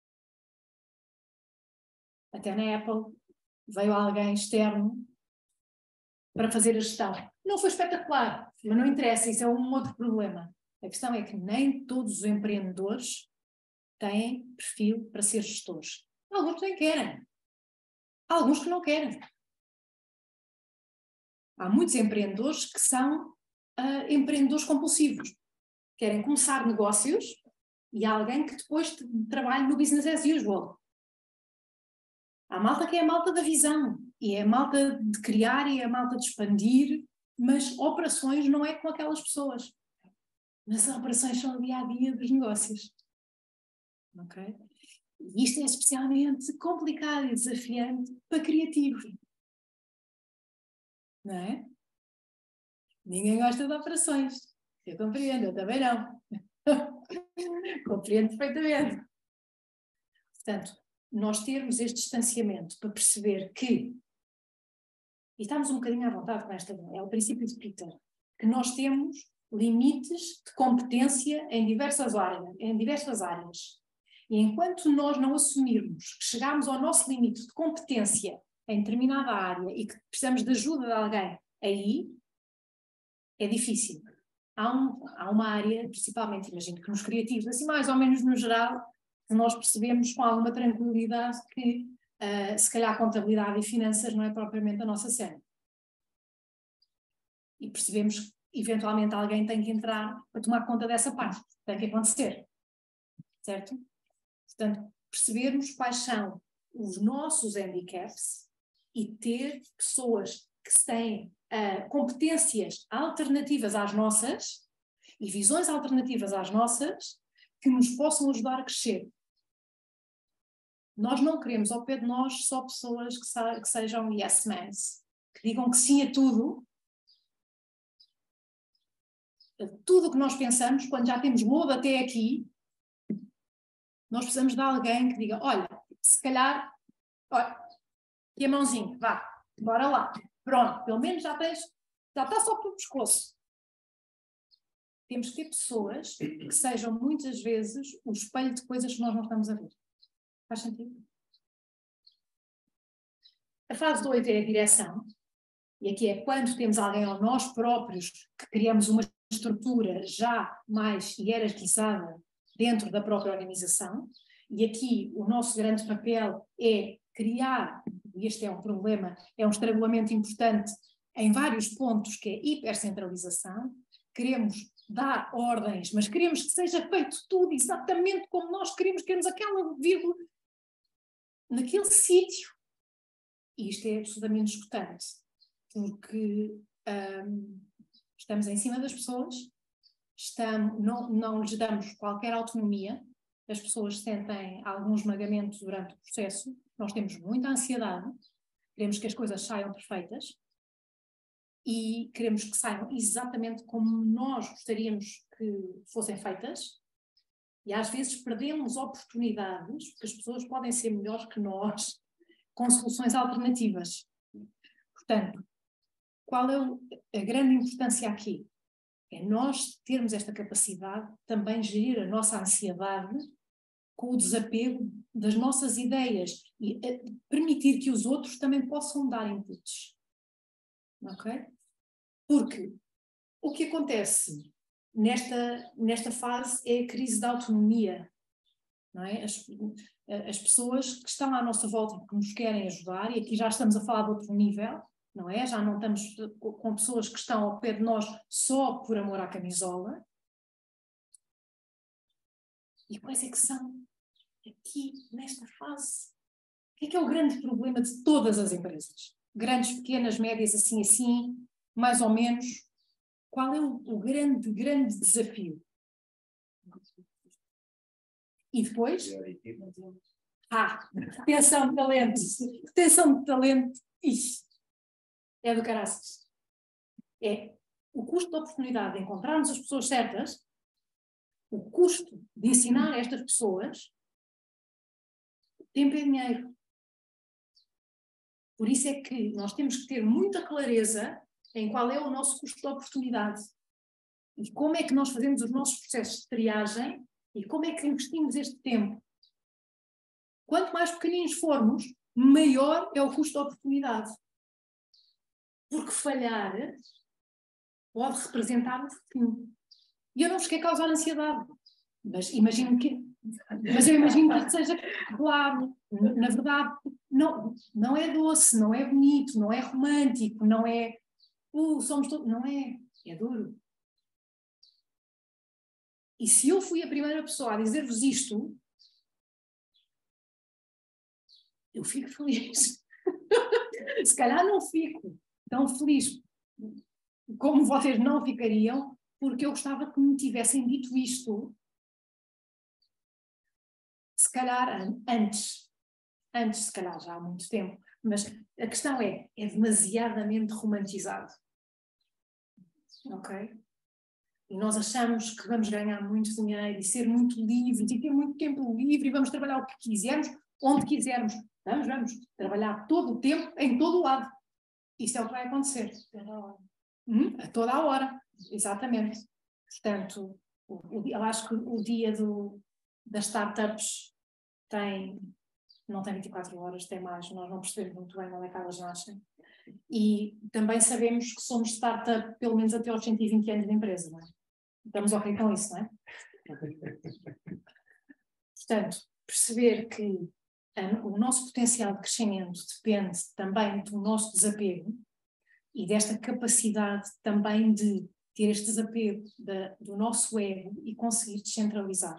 S2: Até na Apple veio alguém externo para fazer a gestão. Não foi espetacular, mas não interessa, isso é um outro problema. A questão é que nem todos os empreendedores têm perfil para ser gestores. Alguns nem querem. Há alguns que não querem. Há muitos empreendedores que são uh, empreendedores compulsivos. Querem começar negócios e há alguém que depois trabalha no business as usual. Há malta que é a malta da visão, e é a malta de criar e é a malta de expandir, mas operações não é com aquelas pessoas. Mas as operações são o dia-a-dia dos negócios. Ok? E isto é especialmente complicado e desafiante para criativos. Não é? Ninguém gosta de operações. Eu compreendo, eu também não. Compreendo perfeitamente. Portanto, nós termos este distanciamento para perceber que, e estamos um bocadinho à vontade com esta, é o princípio de Peter, que nós temos limites de competência em diversas áreas, em diversas áreas. E enquanto nós não assumirmos que chegamos ao nosso limite de competência em determinada área e que precisamos de ajuda de alguém aí, é difícil. Há, um, há uma área, principalmente, imagino que nos criativos, assim mais ou menos no geral, que nós percebemos com alguma tranquilidade que uh, se calhar contabilidade e finanças não é propriamente a nossa cena. E percebemos que eventualmente alguém tem que entrar para tomar conta dessa parte. Tem que acontecer. Certo? Portanto, percebermos quais são os nossos handicaps e ter pessoas que têm uh, competências alternativas às nossas e visões alternativas às nossas que nos possam ajudar a crescer. Nós não queremos ao pé de nós só pessoas que, sa- que sejam yes mans, que digam que sim a tudo, a tudo o que nós pensamos, quando já temos lodo até aqui, nós precisamos de alguém que diga, olha, se calhar, olha, e a mãozinha, vá, bora lá. Pronto, pelo menos já tens, já está só pelo pescoço. Temos que ter pessoas que sejam muitas vezes o espelho de coisas que nós não estamos a ver. Faz sentido? A fase dois é a direção. E aqui é quando temos alguém ou nós próprios que criamos uma estrutura já mais hierarquizada dentro da própria organização. E aqui o nosso grande papel é criar, e este é um problema, é um estrangulamento importante em vários pontos, que é hipercentralização. Queremos dar ordens, mas queremos que seja feito tudo exatamente como nós queremos, queremos aquela vírgula naquele sítio. E isto é absolutamente esgotante, porque hum, estamos em cima das pessoas, estamos, não, não lhes damos qualquer autonomia, as pessoas sentem algum esmagamento durante o processo, nós temos muita ansiedade, queremos que as coisas saiam perfeitas e queremos que saiam exatamente como nós gostaríamos que fossem feitas, e às vezes perdemos oportunidades, porque as pessoas podem ser melhores que nós com soluções alternativas. Portanto, qual é o, a grande importância aqui? É nós termos esta capacidade de também gerir a nossa ansiedade com o desapego das nossas ideias e eh, permitir que os outros também possam dar inputs. Ok? Porque o que acontece nesta, nesta fase é a crise da autonomia. Não é? As, as pessoas que estão à nossa volta que nos querem ajudar, e aqui já estamos a falar de outro nível, não é? Já não estamos com pessoas que estão ao pé de nós só por amor à camisola. E quais é que são aqui, nesta fase? O que é que é o grande problema de todas as empresas? Grandes, pequenas, médias, assim, assim, mais ou menos. Qual é o, o grande, grande desafio? E depois? Ah, retenção de talento. Retenção de talento. Ixi, é do caraças. É o custo da oportunidade de encontrarmos as pessoas certas, o custo de ensinar a estas pessoas, tempo é dinheiro. Por isso é que nós temos que ter muita clareza em qual é o nosso custo de oportunidade e como é que nós fazemos os nossos processos de triagem e como é que investimos este tempo. Quanto mais pequeninos formos, maior é o custo de oportunidade. Porque falhar pode representar um fim. E eu não vos quero causar ansiedade, mas imagino que, mas eu imagino que isto seja claro. Na verdade, não, não é doce, não é bonito, não é romântico, não é uh, somos todos, não é, é duro. E se eu fui a primeira pessoa a dizer-vos isto, eu fico feliz. Se calhar não fico tão feliz como vocês não ficariam, porque eu gostava que me tivessem dito isto, se calhar antes, antes se calhar já há muito tempo, mas a questão é, é demasiadamente romantizado. Ok? E nós achamos que vamos ganhar muito dinheiro e ser muito livres e ter muito tempo livre e vamos trabalhar o que quisermos, onde quisermos. Vamos, vamos trabalhar todo o tempo, em todo o lado. Isso é o que vai acontecer. Hum? A toda a hora. Exatamente. Portanto, o, o, eu acho que o dia do, das startups tem, não tem vinte e quatro horas, tem mais. Nós não percebemos muito bem onde é que elas nascem. E também sabemos que somos startup pelo menos até aos cento e vinte anos de empresa, não é? Estamos ok com isso, não é? Portanto, perceber que a, o nosso potencial de crescimento depende também do nosso desapego e desta capacidade também de ter este desapego da, do nosso ego e conseguir descentralizar.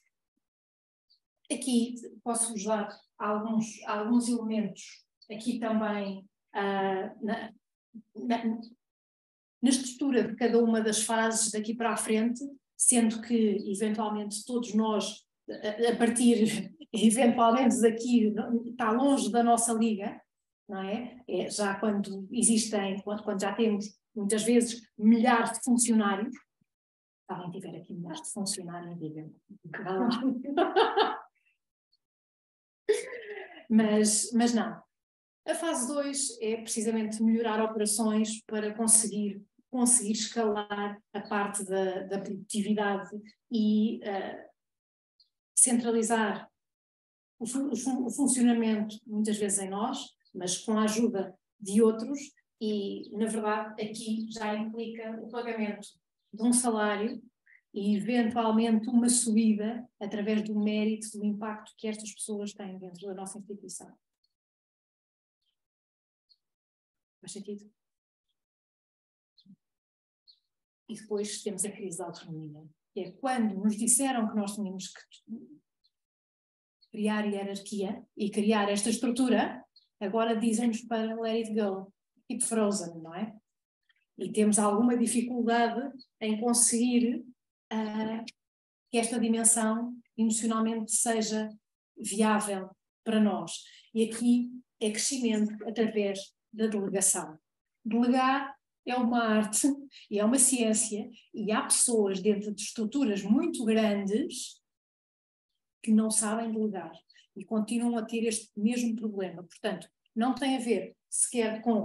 S2: Aqui posso-vos dar alguns, alguns elementos, aqui também uh, na, na, na estrutura de cada uma das fases daqui para a frente, sendo que eventualmente todos nós, a, a partir eventualmente daqui, está longe da nossa liga, não é? É já quando existem, quando, quando já temos muitas vezes milhares de funcionários. Se alguém tiver aqui milhares de funcionários, digam. mas, mas não. A fase dois é precisamente melhorar operações para conseguir, conseguir escalar a parte da, da produtividade e uh, centralizar o, o, o funcionamento, muitas vezes em nós, mas com a ajuda de outros, e, na verdade, aqui já implica o pagamento de um salário e, eventualmente, uma subida através do mérito, do impacto que estas pessoas têm dentro da nossa instituição. Faz sentido? E depois temos a crise da autonomia, que é quando nos disseram que nós tínhamos que criar hierarquia e criar esta estrutura, agora dizem-nos para let it go, tipo Frozen, não é? E temos alguma dificuldade em conseguir uh, que esta dimensão emocionalmente seja viável para nós. E aqui é crescimento através da delegação. Delegar é uma arte e é uma ciência, e há pessoas dentro de estruturas muito grandes que não sabem delegar e continuam a ter este mesmo problema. Portanto, não tem a ver sequer com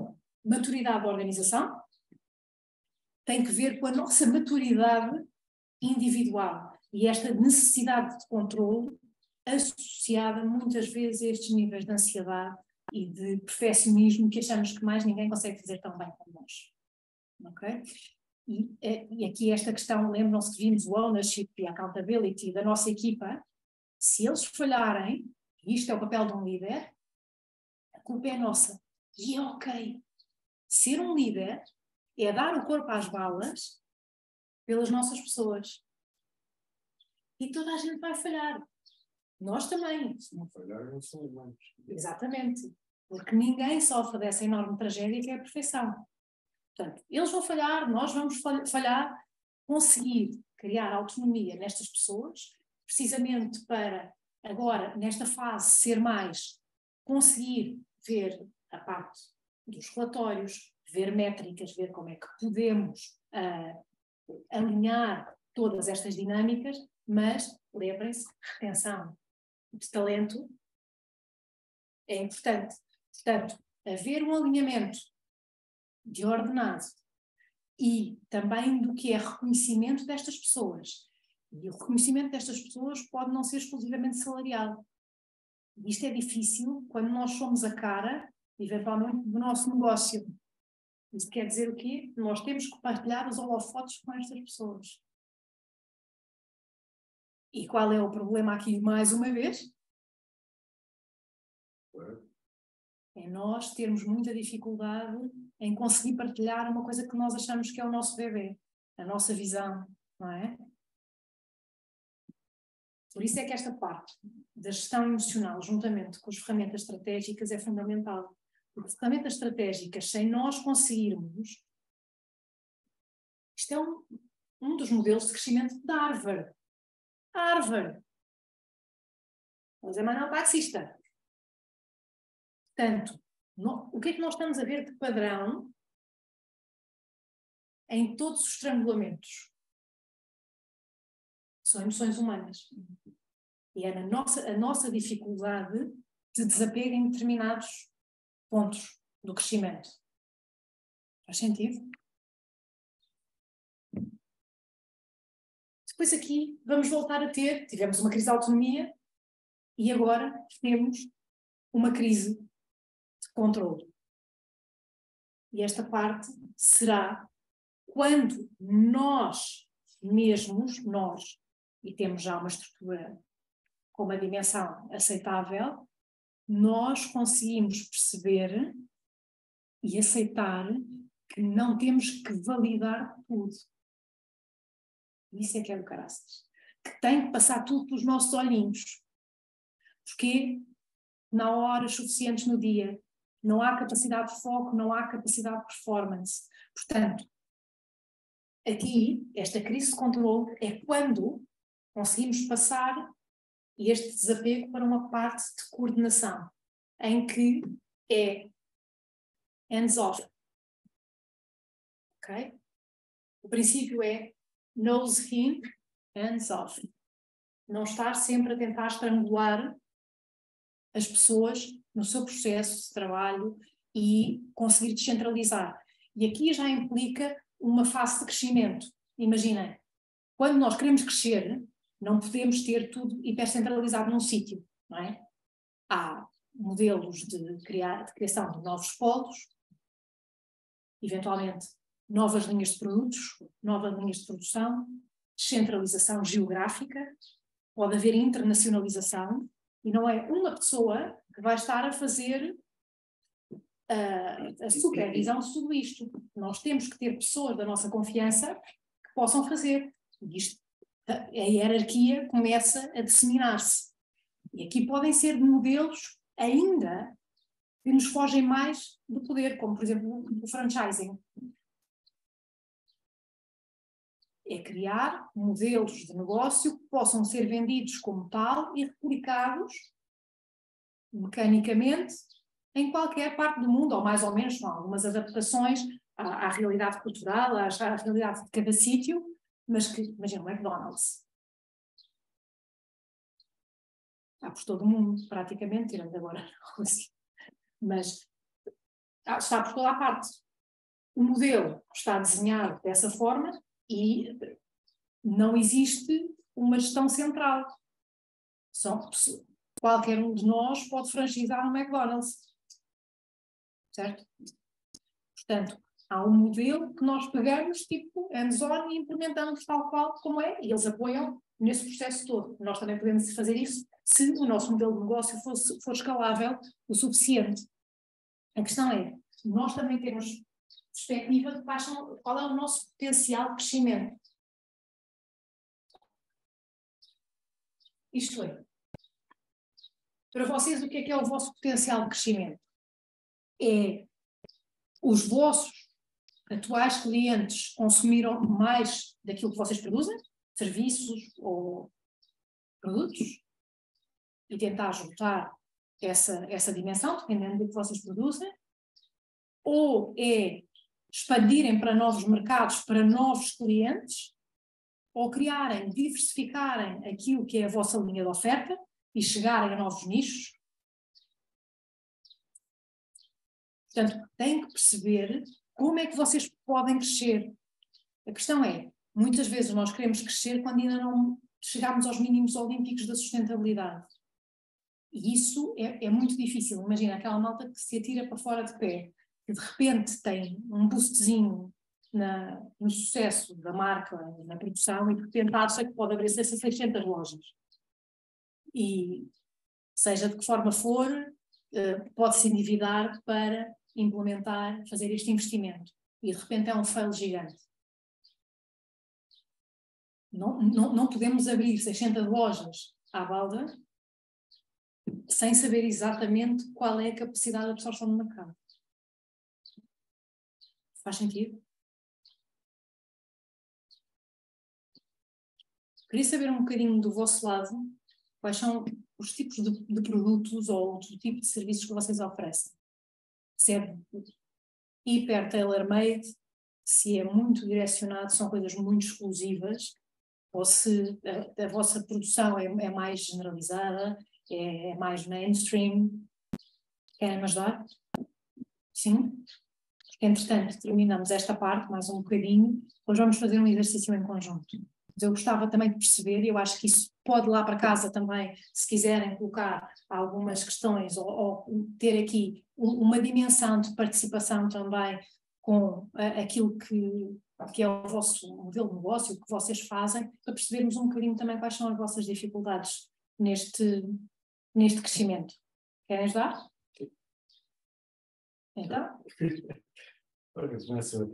S2: maturidade da organização tem que ver com a nossa maturidade individual e esta necessidade de controle associada muitas vezes a estes níveis de ansiedade e de perfeccionismo que achamos que mais ninguém consegue fazer tão bem como nós. Ok? E, e aqui esta questão, lembram-se que vimos o ownership e a accountability da nossa equipa. Se eles falharem, e isto é o papel de um líder, a culpa é nossa. E é ok. Ser um líder é dar o corpo às balas pelas nossas pessoas. E toda a gente vai falhar. Nós também.
S3: Se não falhar, não são humanos.
S2: Exatamente. Porque ninguém sofre dessa enorme tragédia que é a perfeição. Portanto, eles vão falhar, nós vamos falhar. Conseguir criar autonomia nestas pessoas, precisamente para agora, nesta fase, ser mais, conseguir ver a parte dos relatórios, ver métricas, ver como é que podemos uh, alinhar todas estas dinâmicas, mas lembrem-se, retenção de talento é importante. Portanto, haver um alinhamento de ordenado e também do que é reconhecimento destas pessoas. E o reconhecimento destas pessoas pode não ser exclusivamente salarial. Isto é difícil quando nós somos a cara, eventualmente, do nosso negócio. Isso quer dizer o quê? Nós temos que partilhar os holofotes com estas pessoas. E qual é o problema aqui, mais uma vez? É nós termos muita dificuldade em conseguir partilhar uma coisa que nós achamos que é o nosso bebê, a nossa visão, não é? Por isso é que esta parte da gestão emocional, juntamente com as ferramentas estratégicas, é fundamental. Porque ferramentas estratégicas, sem nós conseguirmos... Isto é um, um dos modelos de crescimento da Harvard. Harvard. Mas é Manuel taxista. Portanto, no, o que é que nós estamos a ver de padrão em todos os estrangulamentos? São emoções humanas. E é a nossa, a nossa dificuldade de desapego em determinados pontos do crescimento. Faz sentido? Depois aqui vamos voltar a ter, tivemos uma crise de autonomia e agora temos uma crise de controle. E esta parte será quando nós mesmos, nós, e temos já uma estrutura com uma dimensão aceitável, nós conseguimos perceber e aceitar que não temos que validar tudo. Isso é que é do caraças. Que tem que passar tudo pelos nossos olhinhos. Porque não há horas suficientes no dia, não há capacidade de foco, não há capacidade de performance. Portanto, aqui, esta crise de controle é quando conseguimos passar este desapego para uma parte de coordenação, em que é hands-off. Ok? O princípio é nose in, hands-off. Não estar sempre a tentar estrangular as pessoas no seu processo de trabalho e conseguir descentralizar. E aqui já implica uma fase de crescimento. Imaginem, quando nós queremos crescer, não podemos ter tudo hipercentralizado num sítio, não é? Há modelos de, criar, de criação de novos polos, eventualmente novas linhas de produtos, novas linhas de produção, descentralização geográfica, pode haver internacionalização, e não é uma pessoa que vai estar a fazer a, a supervisão de tudo isto. Nós temos que ter pessoas da nossa confiança que possam fazer. E isto, a, a hierarquia começa a disseminar-se. E aqui podem ser modelos ainda que nos fogem mais do poder, como por exemplo o franchising. É criar modelos de negócio que possam ser vendidos como tal e replicados mecanicamente em qualquer parte do mundo, ou mais ou menos com algumas adaptações à, à realidade cultural, à, à realidade de cada sítio, mas que, imagina, o McDonald's. Há por todo o mundo, praticamente, tirando agora a Rússia. Mas está por toda a parte. O modelo está desenhado dessa forma e não existe uma gestão central. São, qualquer um de nós pode franchisar um McDonald's. Certo? Portanto, há um modelo que nós pegamos, tipo, hands-on e implementamos tal qual como é, e eles apoiam nesse processo todo. Nós também podemos fazer isso se o nosso modelo de negócio fosse, for escalável o suficiente. A questão é, nós também temos perspectiva de qual é o nosso potencial de crescimento. Isto é, para vocês, o que é que é o vosso potencial de crescimento? É os vossos atuais clientes consumiram mais daquilo que vocês produzem, serviços ou produtos, e tentar juntar essa, essa dimensão, dependendo do que vocês produzem, ou é expandirem para novos mercados, para novos clientes, ou criarem, diversificarem aquilo que é a vossa linha de oferta e chegarem a novos nichos. Portanto, têm que perceber como é que vocês podem crescer. A questão é, muitas vezes nós queremos crescer quando ainda não chegarmos aos mínimos olímpicos da sustentabilidade. E isso é, é muito difícil. Imagina aquela malta que se atira para fora de pé, que de repente tem um boostzinho na, no sucesso da marca, na produção, e de repente acha que pode abrir seiscentas lojas. E, seja de que forma for, pode-se endividar para implementar, fazer este investimento. E de repente é um fail gigante. Não, não, não podemos abrir seiscentas lojas à balda sem saber exatamente qual é a capacidade de absorção do mercado. Faz sentido? Queria saber um bocadinho do vosso lado quais são os tipos de, de produtos ou outro tipo de serviços que vocês oferecem. Se é hiper tailor-made, se é muito direcionado, são coisas muito exclusivas, ou se a, a vossa produção é, é mais generalizada, é, é mais mainstream. Querem me ajudar? Sim? Porque, entretanto, terminamos esta parte mais um bocadinho, depois vamos fazer um exercício em conjunto. Mas eu gostava também de perceber, e eu acho que isso pode lá para casa também, se quiserem colocar algumas questões ou, ou ter aqui uma dimensão de participação também com uh, aquilo que, que é o vosso modelo de negócio, o que vocês fazem, para percebermos um bocadinho também quais são as vossas dificuldades neste, neste crescimento. Querem ajudar? Então?
S3: Olha, começa.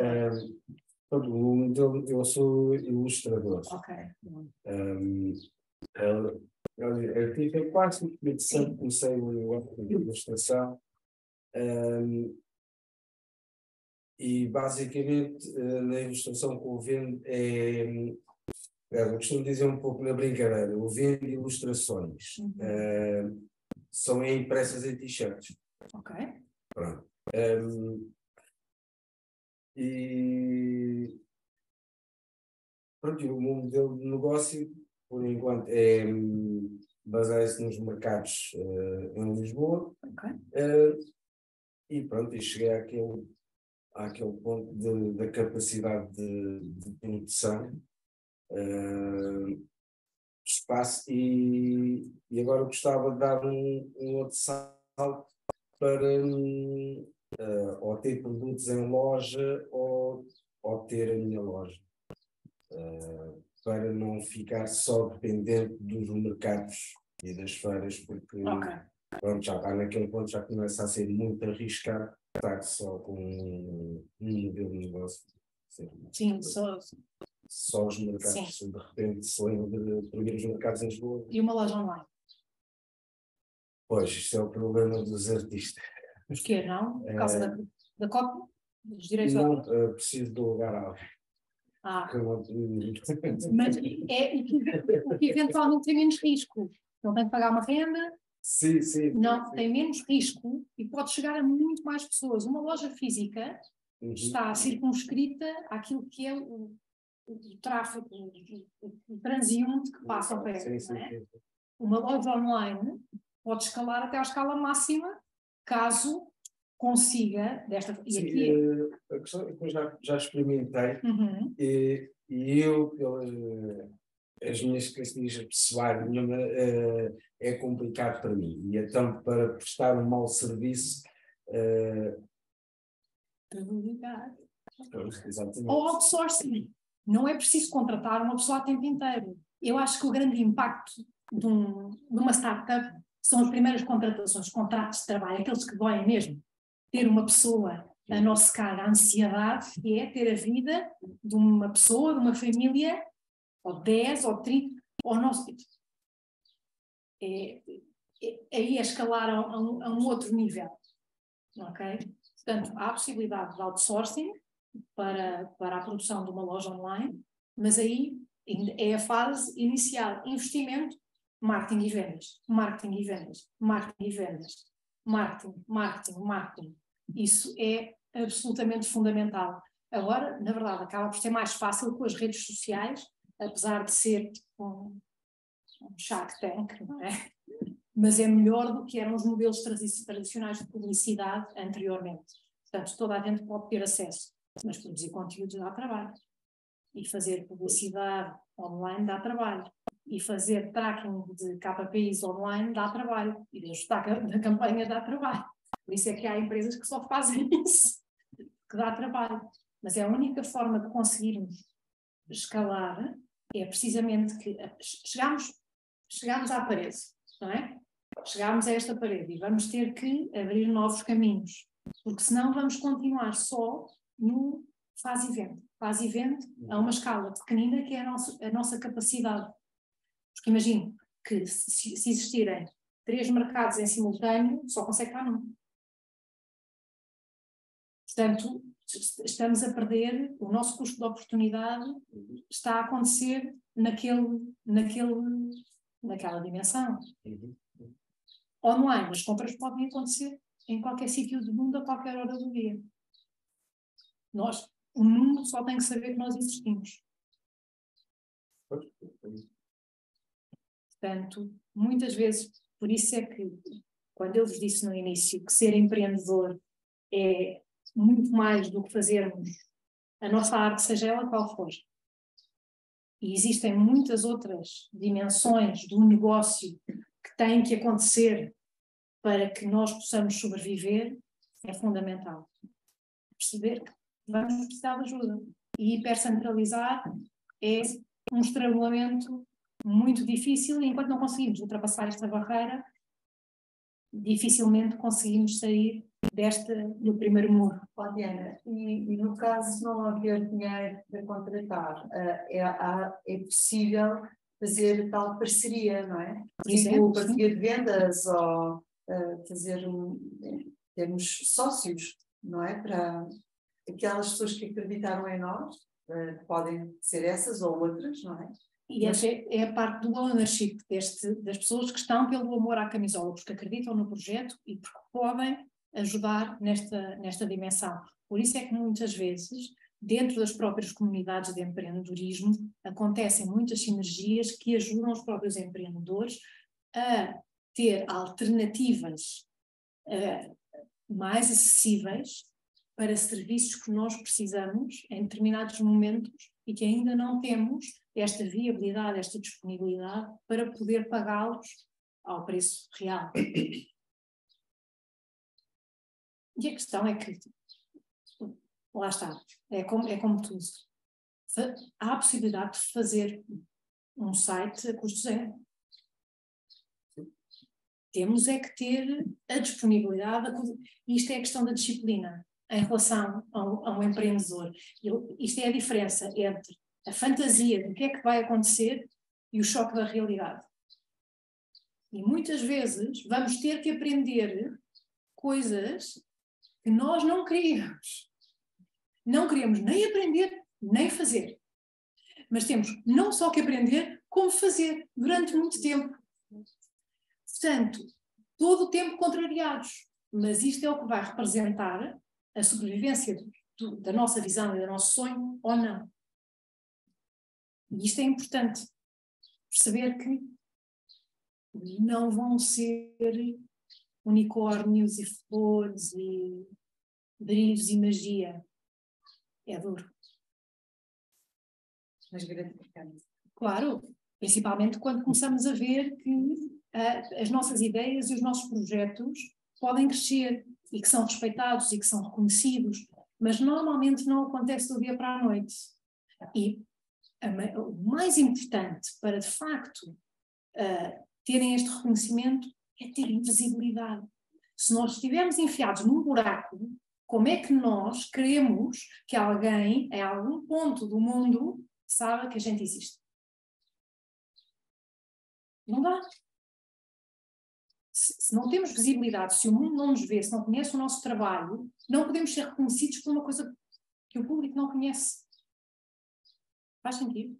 S3: Um, eu sou ilustrador.
S2: Ok.
S3: Um, eu, eu, eu tive quase que sempre comecei o âmbito de ilustração. Um, e basicamente na ilustração que eu vendo é, eu costumo dizer um pouco na brincadeira, eu vendo ilustrações. Uhum. Uh, são impressas em t-shirts.
S2: Ok.
S3: Pronto. Um, E pronto, o meu modelo de negócio, por enquanto, é baseia-se nos mercados uh, em Lisboa.
S2: Okay.
S3: Uh, e pronto, e cheguei àquele, àquele ponto de, da capacidade de, de produção, uh, espaço, e, e agora eu gostava de dar um, um outro salto para um, Uh, ou ter produtos em loja ou, ou ter a minha loja, uh, para não ficar só dependente dos mercados e das feiras, porque
S2: okay.
S3: Pronto, já está naquele ponto, já começa a ser muito arriscado estar só com um, um modelo de negócio.
S2: Sim, só,
S3: só os mercados, sim. De repente se lembra de primeiro os mercados em Lisboa.
S2: E uma loja online?
S3: Pois, isso é o problema dos artistas.
S2: Porquê não? Por causa é... da, da cópia? Dos direitos
S3: não, uh, preciso do lugar algo.
S2: Ah. Mas é o que, o que eventualmente tem menos risco. Não tem que pagar uma renda.
S3: Sim, sim.
S2: Não,
S3: sim.
S2: tem menos risco e pode chegar a muito mais pessoas. Uma loja física uhum. está circunscrita àquilo que é o, o, o tráfego, o, o, o transeunte que passa ao pé.
S3: Sim, sim,
S2: é?
S3: sim.
S2: Uma loja online pode escalar até à escala máxima, caso consiga, desta e
S3: Sim,
S2: aqui...
S3: a questão é que eu já, já experimentei
S2: Uhum.
S3: e, e eu, pelas as minhas características pessoais, nenhuma, uh, é complicado para mim. E então, para prestar um mau serviço... Uh, exatamente.
S2: Ou outsourcing. Não é preciso contratar uma pessoa a tempo inteiro. Eu acho que o grande impacto de, um, de uma startup são as primeiras contratações, contratos de trabalho, aqueles que doem mesmo. Ter uma pessoa a nosso cara, a ansiedade que é ter a vida de uma pessoa, de uma família, ou dez, ou trinta, ou nosso. É, é, aí é escalar a, a, um, a um outro nível. Ok? Portanto, há a possibilidade de outsourcing para, para a produção de uma loja online, mas aí é a fase inicial. Investimento, marketing e vendas, marketing e vendas, marketing e vendas, marketing, marketing, marketing. Isso é absolutamente fundamental. Agora, na verdade, acaba por ser mais fácil com as redes sociais, apesar de ser um, um Shark Tank, não é? Mas é melhor do que eram os modelos tradicionais de publicidade anteriormente. Portanto, toda a gente pode ter acesso, mas produzir conteúdos dá trabalho. E fazer publicidade online dá trabalho. E fazer tracking de K P Is online dá trabalho. E de ajustar da campanha dá trabalho. Por isso é que há empresas que só fazem isso, que dá trabalho. Mas é a única forma de conseguirmos escalar, é precisamente que chegamos, chegamos à parede, não é? Chegámos a esta parede e vamos ter que abrir novos caminhos, porque senão vamos continuar só no faz e vende. Faz e vende a uma escala pequenina que é a nossa, a nossa capacidade. Porque imagino que se, se existirem três mercados em simultâneo, só consegue estar num. Portanto, estamos a perder, o nosso custo de oportunidade está a acontecer naquele, naquele, naquela dimensão. Online, as compras podem acontecer em qualquer sítio do mundo, a qualquer hora do dia. Nós, o mundo só tem que saber que nós existimos. Portanto, muitas vezes, por isso é que, quando eu vos disse no início que ser empreendedor é muito mais do que fazermos a nossa arte, seja ela qual for. E existem muitas outras dimensões do negócio que têm que acontecer para que nós possamos sobreviver, é fundamental. Perceber que vamos precisar de ajuda. E hipercentralizar é um estrangulamento muito difícil, e enquanto não conseguimos ultrapassar esta barreira, dificilmente conseguimos sair desta, do primeiro muro.
S4: Oh, Diana, e, e no caso de não haver dinheiro para contratar, uh, é, há, é possível fazer tal parceria, não é?
S2: Por
S4: tipo
S2: exemplo,
S4: parceria de vendas ou uh, fazer um, termos sócios, não é? Para aquelas pessoas que acreditaram em nós, uh, podem ser essas ou outras, não é?
S2: E essa é a parte do ownership deste, das pessoas que estão pelo amor à camisola, porque acreditam no projeto e porque podem ajudar nesta, nesta dimensão. Por isso é que muitas vezes, dentro das próprias comunidades de empreendedorismo, acontecem muitas sinergias que ajudam os próprios empreendedores a ter alternativas uh, mais acessíveis para serviços que nós precisamos em determinados momentos e que ainda não temos esta viabilidade, esta disponibilidade para poder pagá-los ao preço real. E a questão é que, lá está, é como, é como tudo. Há a possibilidade de fazer um site a custo zero. Temos é que ter a disponibilidade, e isto é a questão da disciplina em relação ao, ao empreendedor. Eu, isto é a diferença entre a fantasia do que é que vai acontecer e o choque da realidade. E muitas vezes vamos ter que aprender coisas que nós não queríamos. Não queríamos nem aprender, nem fazer. Mas temos não só que aprender, como fazer durante muito tempo. Portanto, todo o tempo contrariados. Mas isto é o que vai representar a sobrevivência do, do, da nossa visão e do nosso sonho ou não. E isto é importante. Perceber que não vão ser unicórnios e flores e brilhos e magia. É duro.
S4: Mas gratificante.
S2: Claro, principalmente quando começamos a ver que uh, as nossas ideias e os nossos projetos podem crescer e que são respeitados e que são reconhecidos, mas normalmente não acontece do dia para a noite. E a, o mais importante para, de facto, uh, terem este reconhecimento é terem visibilidade. Se nós estivermos enfiados num buraco, como é que nós queremos que alguém, em algum ponto do mundo, saiba que a gente existe? Não dá. Se, se não temos visibilidade, se o mundo não nos vê, se não conhece o nosso trabalho, não podemos ser reconhecidos por uma coisa que o público não conhece. Faz sentido?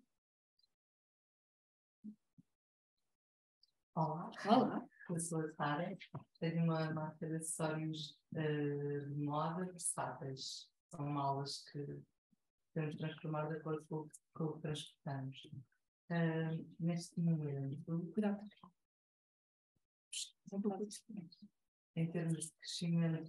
S5: Olá.
S2: Olá.
S5: Eu sou a Sara, tenho uma marca de acessórios uh, de moda versáteis. São malas que podemos transformar de acordo com, com o que transportamos. Uh, neste momento,
S2: Cuidado.
S5: em termos de crescimento,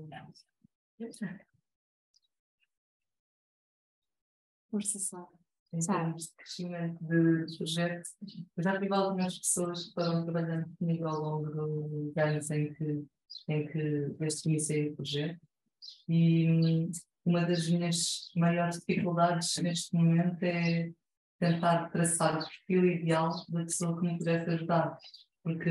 S2: Força, Sara.
S5: em termos de crescimento de projeto, eu já tive algumas pessoas que foram trabalhando comigo ao longo dos anos em que, em que este iniciei o projeto, e uma das minhas maiores dificuldades neste momento é tentar traçar o perfil ideal da pessoa que me pudesse ajudar, porque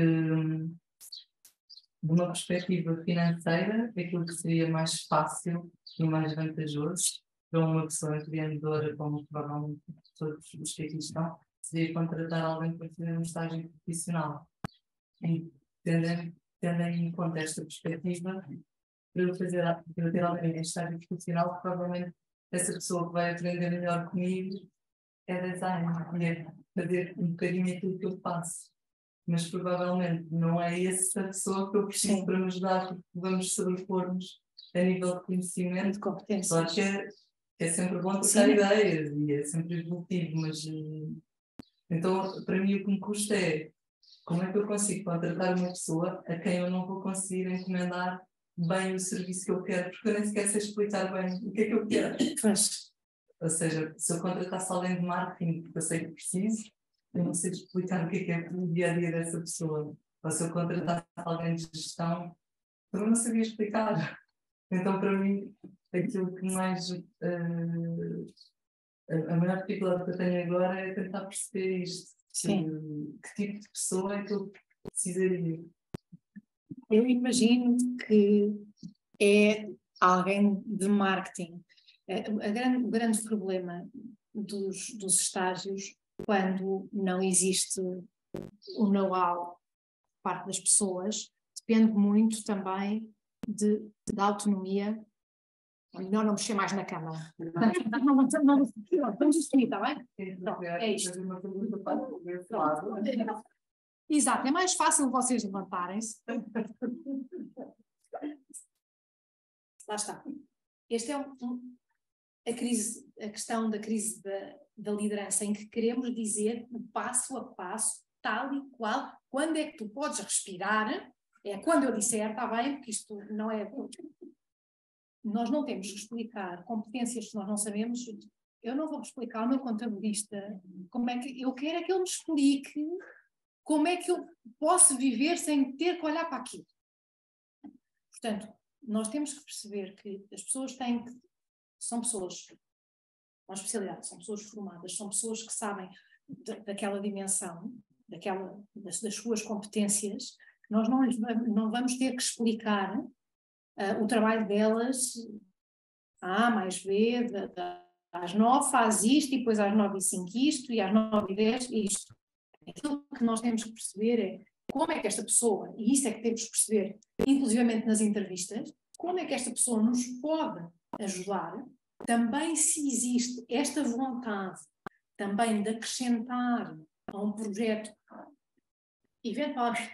S5: de uma perspectiva financeira, aquilo que seria mais fácil e mais vantajoso para uma pessoa empreendedora, como provavelmente todos os que aqui estão, seria contratar alguém para fazer um estágio profissional. E tendo, tendo em conta esta perspectiva, para eu, fazer, para eu ter alguém em estágio profissional, provavelmente essa pessoa que vai aprender melhor comigo é designer, e é fazer um bocadinho aquilo que eu faço. Mas provavelmente não é essa pessoa que eu preciso Sim. para me ajudar, porque vamos sobrepor-nos a nível de conhecimento,
S2: de competências.
S5: Claro que é, é sempre bom trocar ideias e é sempre evolutivo, mas então para mim o que me custa é como é que eu consigo contratar uma pessoa a quem eu não vou conseguir encomendar bem o serviço que eu quero, porque eu nem sequer sei explicar bem o que é que eu quero.
S2: Mas...
S5: Ou seja, se eu contratasse alguém de marketing, porque eu sei que preciso, eu não sei explicar o que é que é o dia a dia dessa pessoa. Ou se eu contratasse alguém de gestão, eu não sabia explicar. Então, para mim, aquilo que mais. Uh, a maior dificuldade que eu tenho agora é tentar perceber isto.
S2: Sim.
S5: Que, que tipo de pessoa é que eu precisaria?
S2: Eu imagino que é alguém de marketing. A grande, o grande problema dos, dos estágios, quando não existe o know-how por parte das pessoas, depende muito também de, da autonomia. Melhor não mexer mais na cama. Não, não, não, não, vamos assumir, está bem? Pronto, é isto. Exato, é mais fácil vocês levantarem-se. Lá está. Este é um, um, a, crise, a questão da crise da, da liderança, em que queremos dizer o passo a passo, tal e qual, quando é que tu podes respirar, é quando eu disser, está bem, porque isto não é... Nós não temos que explicar competências que nós não sabemos. Eu não vou explicar ao meu contabilista como é que... Eu quero é que ele me explique como é que eu posso viver sem ter que olhar para aquilo. Portanto, nós temos que perceber que as pessoas têm que... São pessoas com especialidade, são pessoas formadas, são pessoas que sabem de, daquela dimensão, daquela, das, das suas competências, que nós não, não vamos ter que explicar uh, o trabalho delas A mais B, da, da, às nove faz isto, e depois às nove e cinco isto, e às nove e dez isto. Aquilo que nós temos que perceber é como é que esta pessoa, e isso é que temos que perceber, inclusivamente nas entrevistas, como é que esta pessoa nos pode ajudar, também se existe esta vontade também de acrescentar a um projeto, eventualmente,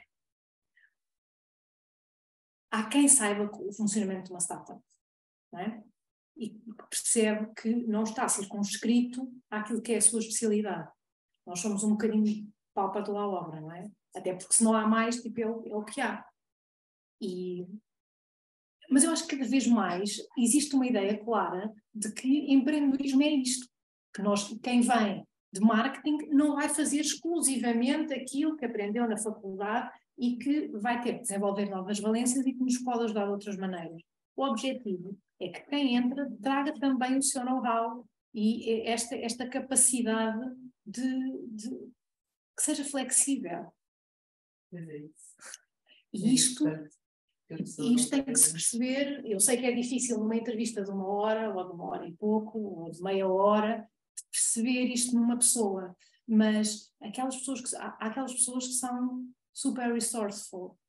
S2: há quem saiba o funcionamento de uma startup, não é? E percebe que não está circunscrito àquilo que é a sua especialidade. Nós somos um bocadinho pau para toda a obra, não é? Até porque se não há mais, tipo, é o, é o que há. E, mas eu acho que cada vez mais existe uma ideia clara de que empreendedorismo é isto, que nós, quem vem de marketing não vai fazer exclusivamente aquilo que aprendeu na faculdade e que vai ter que desenvolver novas valências e que nos pode ajudar de outras maneiras. O objetivo é que quem entra traga também o seu know-how e esta, esta capacidade de, de que seja flexível.
S5: É isso.
S2: E isto, e isto tem que se perceber, eu sei que é difícil numa entrevista de uma hora, ou de uma hora e pouco, ou de meia hora, perceber isto numa pessoa, mas aquelas pessoas que, há, há aquelas pessoas que são super resourceful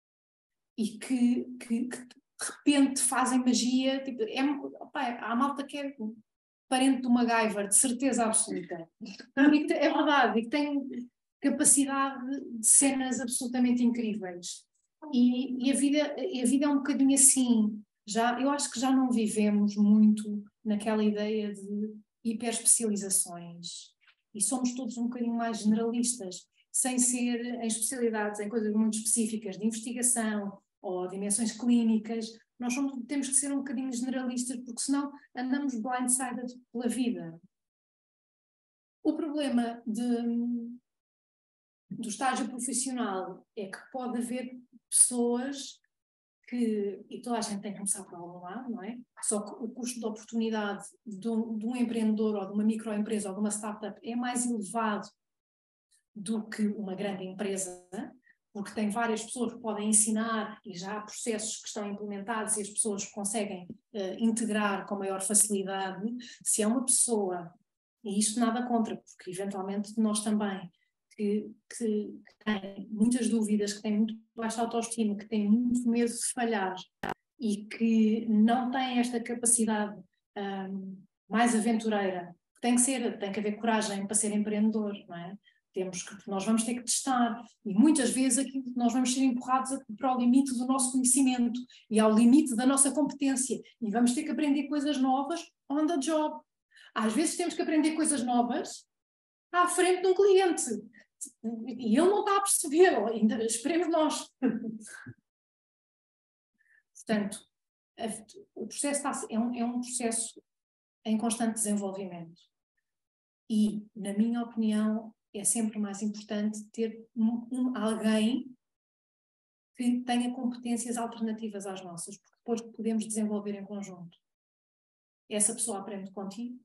S2: e que, que, que de repente fazem magia, tipo, é, opa, há malta que é parente do MacGyver, de certeza absoluta, e que, é verdade, e que tem capacidade de cenas absolutamente incríveis. E, e, a vida, e a vida é um bocadinho assim, já, eu acho que já não vivemos muito naquela ideia de hiperespecializações e somos todos um bocadinho mais generalistas, sem ser em especialidades, em coisas muito específicas de investigação ou dimensões clínicas. Nós somos, temos que ser um bocadinho generalistas, porque senão andamos blindsided pela vida. O problema de, do estágio profissional é que pode haver pessoas que, e toda a gente tem que começar por algum lado, não é? Só que o custo de oportunidade de um, de um empreendedor ou de uma microempresa ou de uma startup é mais elevado do que uma grande empresa, porque tem várias pessoas que podem ensinar e já há processos que estão implementados e as pessoas conseguem uh, integrar com maior facilidade. Se é uma pessoa, e isto nada contra, porque eventualmente nós também, que, que, que têm muitas dúvidas, que têm muito baixa autoestima, que têm muito medo de falhar e que não têm esta capacidade um, mais aventureira, tem que ser, tem que haver coragem para ser empreendedor, não é? Temos que, nós vamos ter que testar e muitas vezes aqui nós vamos ser empurrados para o limite do nosso conhecimento e ao limite da nossa competência e vamos ter que aprender coisas novas on the job. Às vezes temos que aprender coisas novas à frente de um cliente e ele não está a perceber, ainda esperemos nós. Portanto, a, o processo está, é, um, é um processo em constante desenvolvimento e, na minha opinião, é sempre mais importante ter um, um, alguém que tenha competências alternativas às nossas, porque depois podemos desenvolver em conjunto. Essa pessoa aprende contigo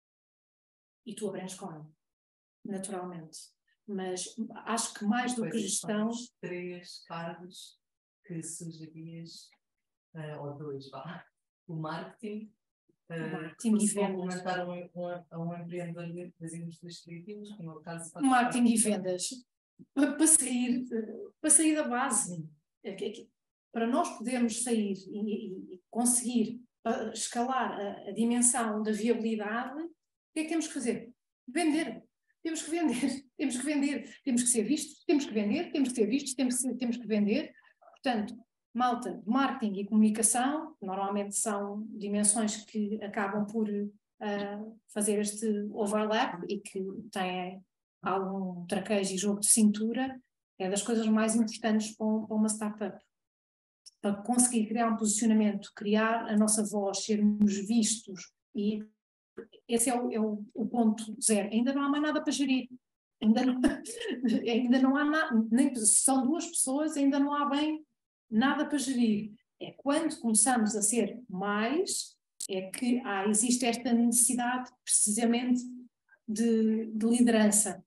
S2: e tu aprendes com ela, naturalmente. Mas acho que mais do que gestão...
S5: Os três cargos que sugerias, uh, ou dois, vá. O marketing, uh,
S2: marketing e vendas.
S5: Complementar um, um, um empreendedor das indústrias criativas, que no meu caso...
S2: Marketing e vendas. Para sair, para sair da base. Para nós podermos sair e, e, e conseguir escalar a, a dimensão da viabilidade, o que é que temos que fazer? Vender. Temos que vender, temos que vender, temos que ser vistos, temos que vender, temos que ser vistos, temos que, ser, temos que vender. Portanto, malta, marketing e comunicação, normalmente são dimensões que acabam por uh, fazer este overlap e que têm algum traquejo e jogo de cintura, é das coisas mais importantes para, um, para uma startup. Para conseguir criar um posicionamento, criar a nossa voz, sermos vistos e esse é o, é o, o ponto zero. Ainda não há mais nada para gerir. Ainda não, ainda não há nada, nem são duas pessoas, ainda não há bem nada para gerir. É quando começamos a ser mais, é que há, existe esta necessidade precisamente de, de liderança.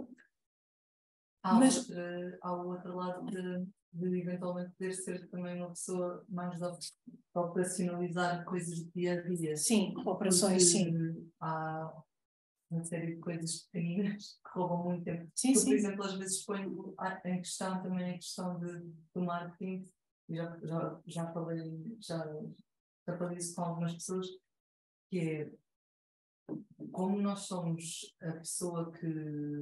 S5: Há,
S2: Mas,
S5: outra, há o outro lado de, de eventualmente poder ser também uma pessoa mais de operacionalizar coisas do dia a dia.
S2: Sim, operações, sim.
S5: Há uma série de coisas pequeninas que roubam muito tempo.
S2: Sim,
S5: Eu,
S2: sim.
S5: por exemplo, às vezes ponho em questão também a questão de, do marketing, e já, já, já falei, já, já falei isso com algumas pessoas, que é como nós somos a pessoa que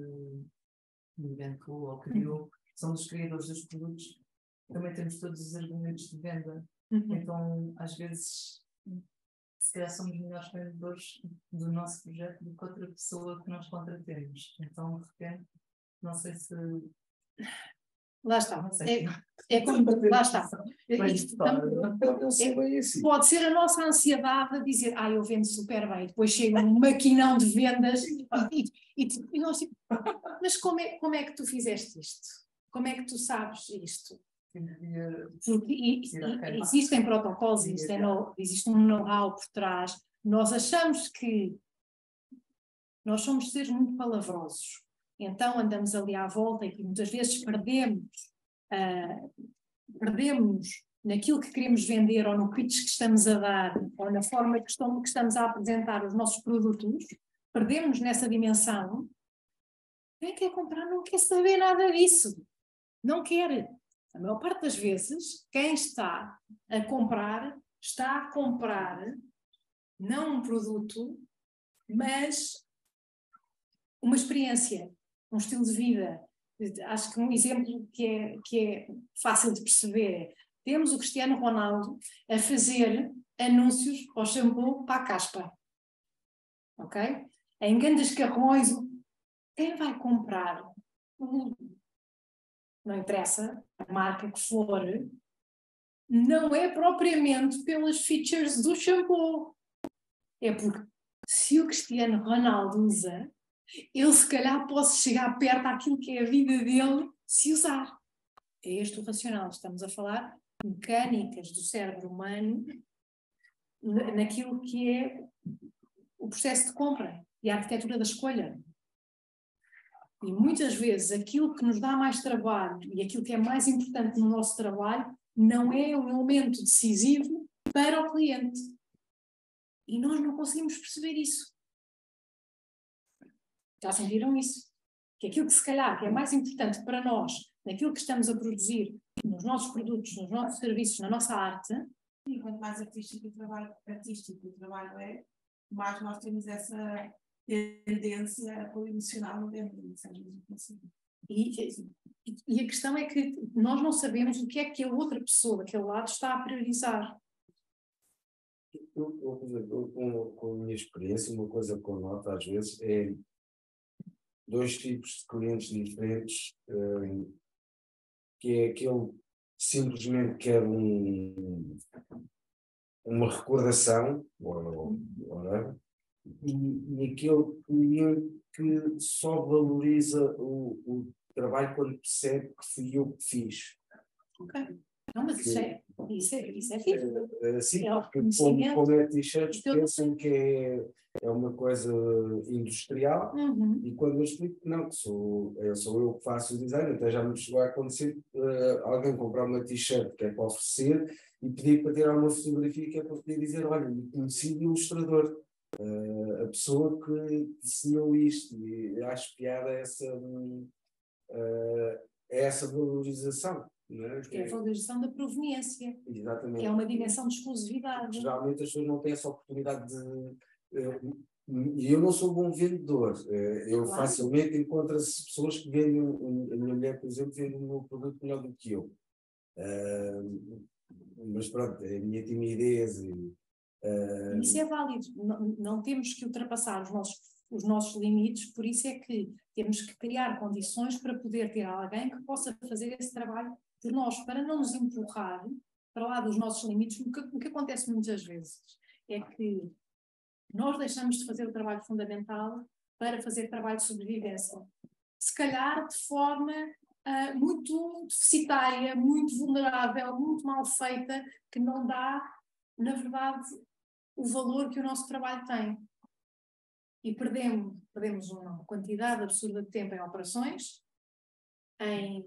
S5: inventou ou criou, somos os criadores dos produtos, também temos todos os argumentos de venda. Uhum. Então, às vezes, se calhar somos melhores vendedores do nosso projeto do que outra pessoa que nós contratemos. Então, de repente, não sei se
S2: Lá está. É, é como, lá está. Isto, é, pode ser a nossa ansiedade a dizer, ah, eu vendo super bem, depois chega um maquinão de vendas e, e, e nós tipo, mas como é, como é que tu fizeste isto? Como é que tu sabes isto? Porque e, e, existem protocolos, existe, no, existe um know-how por trás. Nós achamos que nós somos seres muito palavrosos. Então andamos ali à volta e muitas vezes perdemos, uh, perdemos naquilo que queremos vender ou no pitch que estamos a dar ou na forma que estamos, que estamos a apresentar os nossos produtos, perdemos nessa dimensão. Quem quer comprar não quer saber nada disso. Não quer. A maior parte das vezes, quem está a comprar, está a comprar não um produto, mas uma experiência, um estilo de vida. Acho que um exemplo que é, que é fácil de perceber é, temos o Cristiano Ronaldo a fazer anúncios ao shampoo para a caspa. Ok? Em grandes carrões, quem vai comprar, não interessa a marca que for, não é propriamente pelas features do shampoo. É porque se o Cristiano Ronaldo usa, ele se calhar pode chegar perto daquilo que é a vida dele se usar. É este o racional. Estamos a falar de mecânicas do cérebro humano naquilo que é o processo de compra e a arquitetura da escolha. E muitas vezes aquilo que nos dá mais trabalho e aquilo que é mais importante no nosso trabalho não é um elemento decisivo para o cliente. E nós não conseguimos perceber isso. Já sentiram isso? Que aquilo que se calhar que é mais importante para nós, naquilo que estamos a produzir, nos nossos produtos, nos nossos serviços, na nossa arte.
S6: E quanto mais artístico o trabalho, artístico o trabalho é, mais nós temos essa tendência ao emocional dentro do
S2: e, e, e a questão é que nós não sabemos o que é que a outra pessoa daquele lado está a priorizar.
S3: Eu, eu, por exemplo, com, com a minha experiência, uma coisa que eu noto às vezes é dois tipos de clientes diferentes, um, que é aquele que simplesmente quer um, uma recordação, ou, ou não, e, e aquele cliente que só valoriza o, o trabalho quando percebe que fui eu que fiz.
S2: Ok. Não, mas isso é, isso é, isso é fixe.
S3: É, sim, é porque como, como é t-shirts, pensam que é, é uma coisa industrial,
S2: uhum.
S3: E quando eu explico que não, que sou, eu, sou eu que faço o design, até já me chegou a acontecer uh, alguém comprar uma t-shirt que é para oferecer e pedir para tirar uma fotografia que é para poder dizer, olha, conheci o ilustrador, uh, a pessoa que desenhou isto, e acho piada essa, uh, essa valorização. Não é?
S2: Que é a valorização da proveniência.
S3: Exatamente.
S2: Que é uma dimensão de exclusividade.
S3: Geralmente as pessoas não têm essa oportunidade de... E eu não sou bom vendedor. Eu claro. Facilmente encontro as pessoas que vendem... A minha mulher, por exemplo, vende o meu produto melhor do que eu. Mas pronto, é a minha timidez. E, uh...
S2: Isso é válido. Não, não temos que ultrapassar os nossos, os nossos limites, por isso é que temos que criar condições para poder ter alguém que possa fazer esse trabalho por nós, para não nos empurrar para lá dos nossos limites. O que, o que acontece muitas vezes é que nós deixamos de fazer o trabalho fundamental para fazer trabalho de sobrevivência. Se calhar de forma uh, muito deficitária, muito vulnerável, muito mal feita, que não dá, na verdade, o valor que o nosso trabalho tem. E perdemos, perdemos uma quantidade absurda de tempo em operações, em...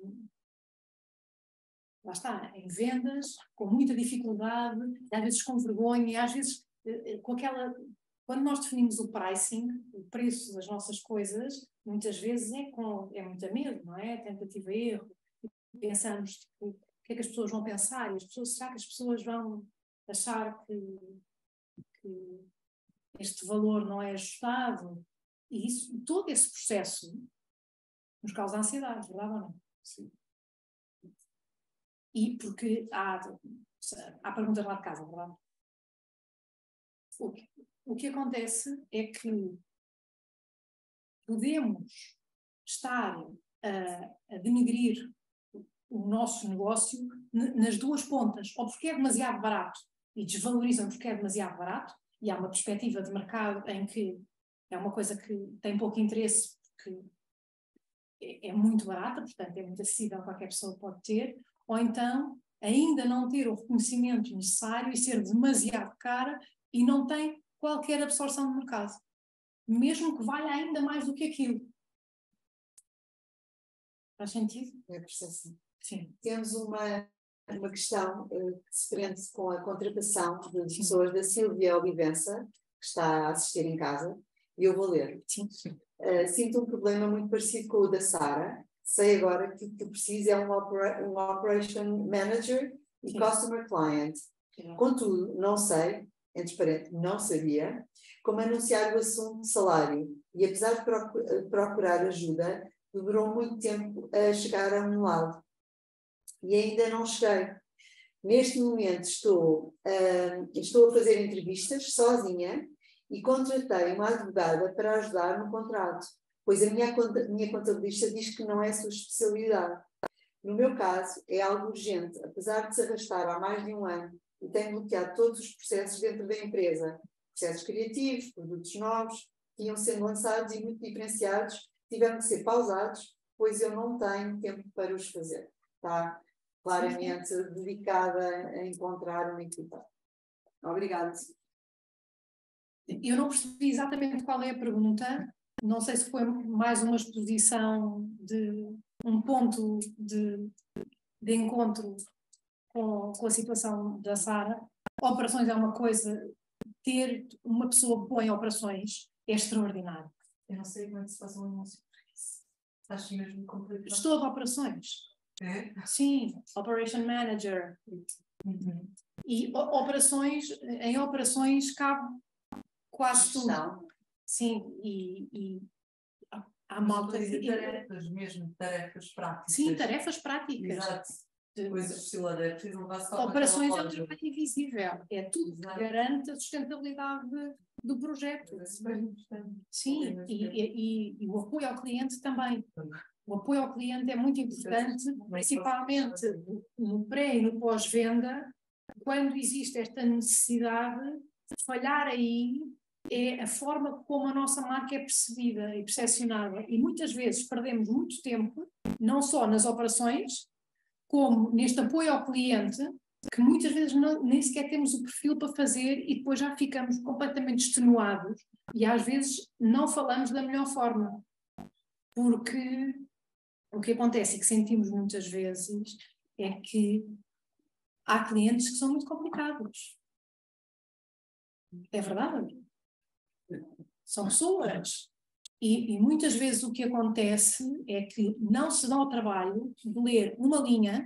S2: lá está, em vendas, com muita dificuldade, às vezes com vergonha, e às vezes com aquela... Quando nós definimos o pricing, o preço das nossas coisas, muitas vezes é com é muito medo, não é? Tentativa e erro. Pensamos, tipo, o que é que as pessoas vão pensar? E as pessoas, será que as pessoas vão achar que, que este valor não é ajustado? E isso, todo esse processo nos causa ansiedade, verdade ou não?
S3: Sim.
S2: E porque há, há perguntas lá de casa, verdade? O que, o que acontece é que podemos estar a, a denegrir o nosso negócio nas duas pontas, ou porque é demasiado barato e desvalorizam porque é demasiado barato, e há uma perspectiva de mercado em que é uma coisa que tem pouco interesse porque é, é muito barata, portanto é muito acessível, qualquer pessoa pode ter, ou então ainda não ter o reconhecimento necessário e ser demasiado cara e não tem qualquer absorção de mercado, mesmo que valha ainda mais do que aquilo. Faz sentido?
S4: É a percepção.
S2: Sim.
S4: Temos uma, uma questão uh, que se prende com a contratação de Sim. pessoas da Silvia Olivença, que está a assistir em casa, e eu vou ler.
S2: Sim.
S4: Uh, sinto um problema muito parecido com o da Sara. Sei agora que o que preciso é um, opera, um Operation Manager e Sim. Customer Client. Sim. Contudo, não sei, entre parênteses, não sabia, como anunciar o assunto de salário. E apesar de proc- procurar ajuda, demorou muito tempo a chegar a um lado. E ainda não cheguei. Neste momento estou, uh, estou a fazer entrevistas sozinha e contratei uma advogada para ajudar no contrato, pois a minha, minha contabilista diz que não é a sua especialidade. No meu caso, é algo urgente, apesar de se arrastar há mais de um ano e tem bloqueado todos os processos dentro da empresa. Processos criativos, produtos novos, que iam sendo lançados e muito diferenciados, tiveram que ser pausados, pois eu não tenho tempo para os fazer. Está claramente dedicada a encontrar uma equipa. Obrigada.
S2: Eu não percebi exatamente qual é a pergunta. Não sei se foi mais uma exposição de um ponto de, de encontro com, com a situação da Sara. Operações é uma coisa, ter uma pessoa boa em operações é extraordinário.
S5: Eu não sei como é que se faz um anúncio para isso. Acho mesmo complicado.
S2: Estou de operações.
S5: É?
S2: Sim, Operation Manager.
S5: Uhum.
S2: E o, operações, em operações cabe quase tudo.
S4: Não.
S2: Sim, e, e há
S5: Mas
S2: malta
S5: dizer
S2: que...
S5: tarefas mesmo, tarefas práticas.
S2: Sim, tarefas práticas.
S5: Exato.
S2: De,
S5: coisas de estilo, é preciso levar só
S2: operações é um trabalho invisível. É tudo
S5: Exato.
S2: que garante a sustentabilidade do projeto. Sim, e, e, e o apoio ao cliente também. O apoio ao cliente é muito importante, principalmente no pré e no pós-venda, quando existe esta necessidade, falhar aí é a forma como a nossa marca é percebida e percepcionada. E muitas vezes perdemos muito tempo, não só nas operações, como neste apoio ao cliente, que muitas vezes não, nem sequer temos o perfil para fazer e depois já ficamos completamente extenuados e às vezes não falamos da melhor forma. Porque o que acontece e que sentimos muitas vezes é que há clientes que são muito complicados. É verdade. São pessoas. E, e muitas vezes o que acontece é que não se dá ao trabalho de ler uma linha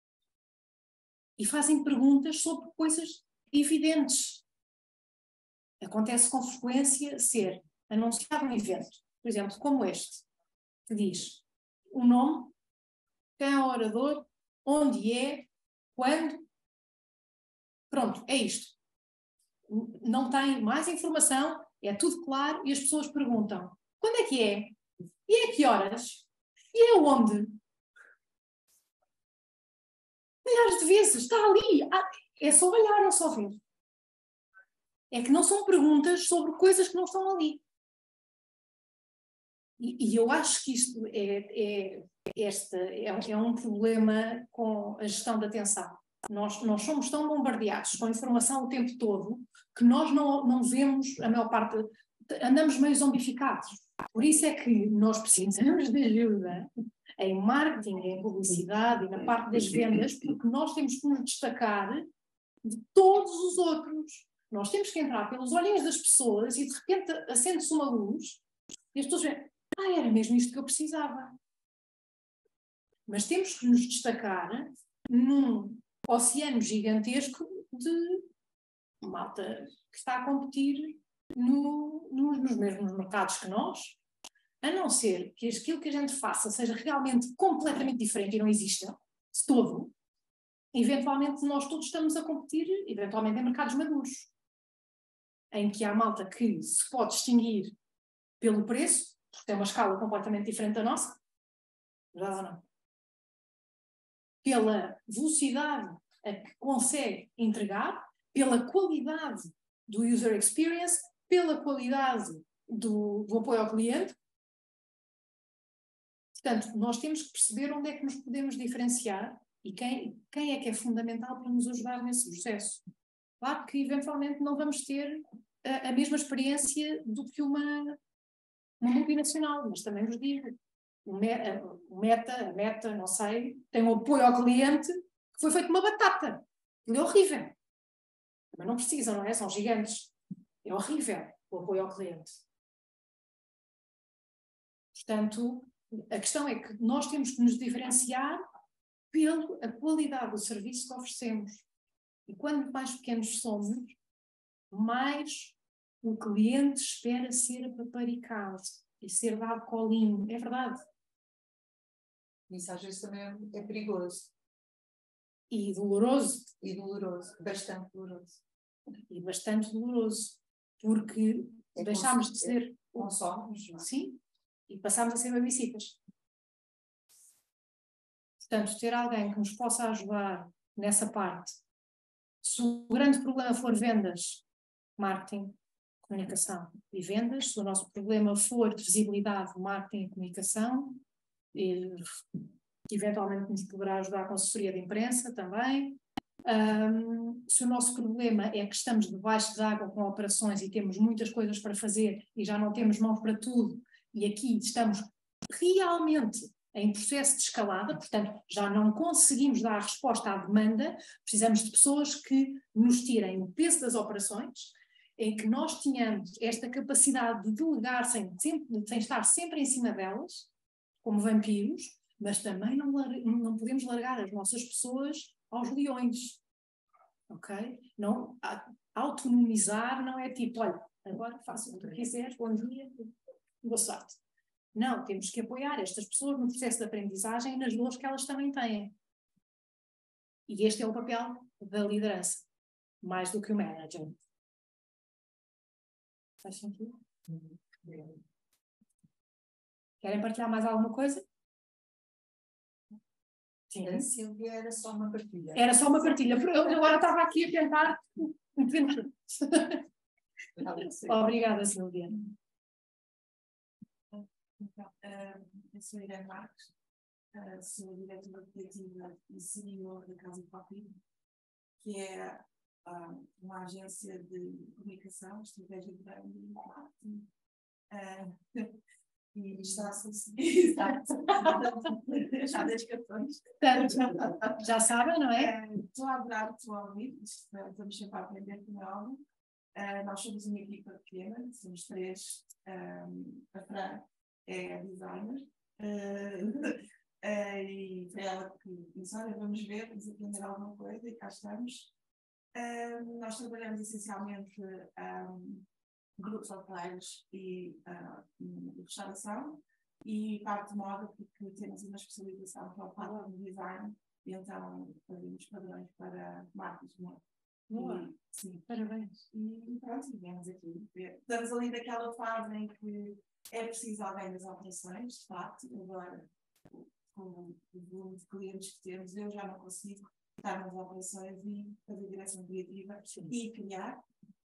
S2: e fazem perguntas sobre coisas evidentes. Acontece com frequência ser anunciado um evento, por exemplo, como este, que diz o nome, quem é o orador, onde é, quando. Pronto, é isto. Não tem mais informação, é tudo claro e as pessoas perguntam quando é que é? E a que horas? E é onde? Milhares de vezes, está ali. É só olhar, é só ver. É que não são perguntas sobre coisas que não estão ali. E, e eu acho que isto é, é, esta, é, é um problema com a gestão da atenção. Nós, nós somos tão bombardeados com informação o tempo todo que nós não, não vemos a maior parte, andamos meio zombificados. Por isso é que nós precisamos de ajuda em marketing, em publicidade e na parte das vendas, porque nós temos que nos destacar de todos os outros. Nós temos que entrar pelos olhinhos das pessoas e de repente acende-se uma luz e as pessoas veem, ah, era mesmo isto que eu precisava. Mas temos que nos destacar num oceano gigantesco de malta que está a competir no, no, nos mesmos mercados que nós, a não ser que aquilo que a gente faça seja realmente completamente diferente e não exista de todo, eventualmente nós todos estamos a competir eventualmente em mercados maduros, em que há malta que se pode distinguir pelo preço, porque tem uma escala completamente diferente da nossa, já ou não? pela velocidade a que consegue entregar, pela qualidade do user experience, pela qualidade do, do apoio ao cliente. Portanto, nós temos que perceber onde é que nos podemos diferenciar e quem, quem é que é fundamental para nos ajudar nesse processo. Claro que, eventualmente, não vamos ter a, a mesma experiência do que uma, uma multinacional, mas também vos digo, o, me, a, o Meta, a Meta, não sei, tem um apoio ao cliente que foi feito uma batata. Ele é horrível. Mas não precisam, não é? São gigantes. É horrível o apoio ao cliente. Portanto, a questão é que nós temos que nos diferenciar pela qualidade do serviço que oferecemos. E quanto mais pequenos somos, mais o cliente espera ser apaparicado e ser dado colinho. É verdade.
S4: Isso às vezes também é, é perigoso.
S2: E doloroso.
S4: E doloroso. Bastante doloroso.
S2: E bastante doloroso. Porque é deixámos de ser...
S4: Consomos, não é?
S2: Sim. E passámos a ser babysitters. Portanto, ter alguém que nos possa ajudar nessa parte. Se o grande problema for vendas, marketing, comunicação e vendas, se o nosso problema for visibilidade, marketing e comunicação, e, eventualmente nos poderá ajudar com assessoria de imprensa também. Um, se o nosso problema é que estamos debaixo de água com operações e temos muitas coisas para fazer e já não temos mãos para tudo, e aqui estamos realmente em processo de escalada, portanto já não conseguimos dar resposta à demanda, precisamos de pessoas que nos tirem o peso das operações, em que nós tenhamos esta capacidade de delegar sem, sempre, sem estar sempre em cima delas, como vampiros, mas também não, não podemos largar as nossas pessoas aos leões, ok? Não, autonomizar não é tipo, olha, agora faça o que quiseres, bom dia, boa sorte. Não, temos que apoiar estas pessoas no processo de aprendizagem e nas dores que elas também têm. E este é o papel da liderança, mais do que o manager. Faz sentido? Uhum. Querem partilhar mais alguma coisa?
S4: Sim. A Silvia era só uma partilha.
S2: Era só uma partilha. Eu agora estava aqui a tentar. Obrigada, Silvia.
S6: Então, uh, eu sou Irene Marques, uh, sou diretora criativa e C E O da Casa Papi, que é uh, uma agência de comunicação, estratégia de branding e marketing. Uh, e está a ser exato. Já das cartões.
S2: Já sabem, não é?
S6: Uh, estou a adorar, estou a ouvir, estamos sempre a aprender com algo. Uh, nós somos uma equipa pequena, somos três. Um, a Fran é a designer uh, uh, e foi ela que disse, olha, vamos ver, vamos aprender alguma coisa e cá estamos. Uh, nós trabalhamos essencialmente um, grupos hoteleiros e uh, restauração e parte de moda, porque temos uma especialização para o padrão de design e então fazemos padrões para marcas de moda.
S2: Boa.
S6: E, sim,
S2: parabéns.
S6: E pronto, viemos aqui. Estamos ali naquela fase em que é preciso alguém das operações, de facto. Agora, com o volume de clientes que temos, eu já não consigo estar nas operações e fazer direção criativa Sim. e criar.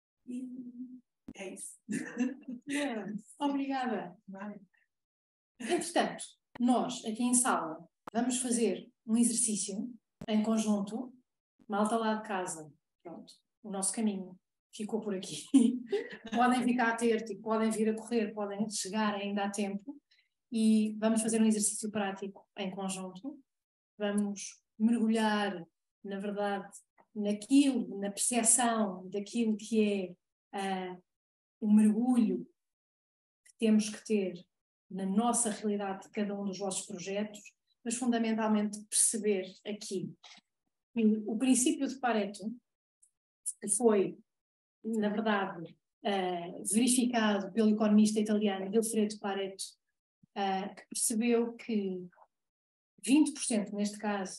S6: E é isso.
S2: É. Obrigada. Vai. Entretanto, nós aqui em sala vamos fazer um exercício em conjunto, malta lá de casa. Pronto, o nosso caminho ficou por aqui. Podem ficar a ter, tipo, podem vir a correr, podem chegar ainda a tempo. E vamos fazer um exercício prático em conjunto. Vamos mergulhar, na verdade, naquilo, na percepção daquilo que é uh, o mergulho que temos que ter na nossa realidade de cada um dos vossos projetos, mas fundamentalmente perceber aqui o princípio de Pareto, que foi, na verdade, uh, verificado pelo economista italiano Vilfredo Pareto, uh, que percebeu que vinte por cento, neste caso,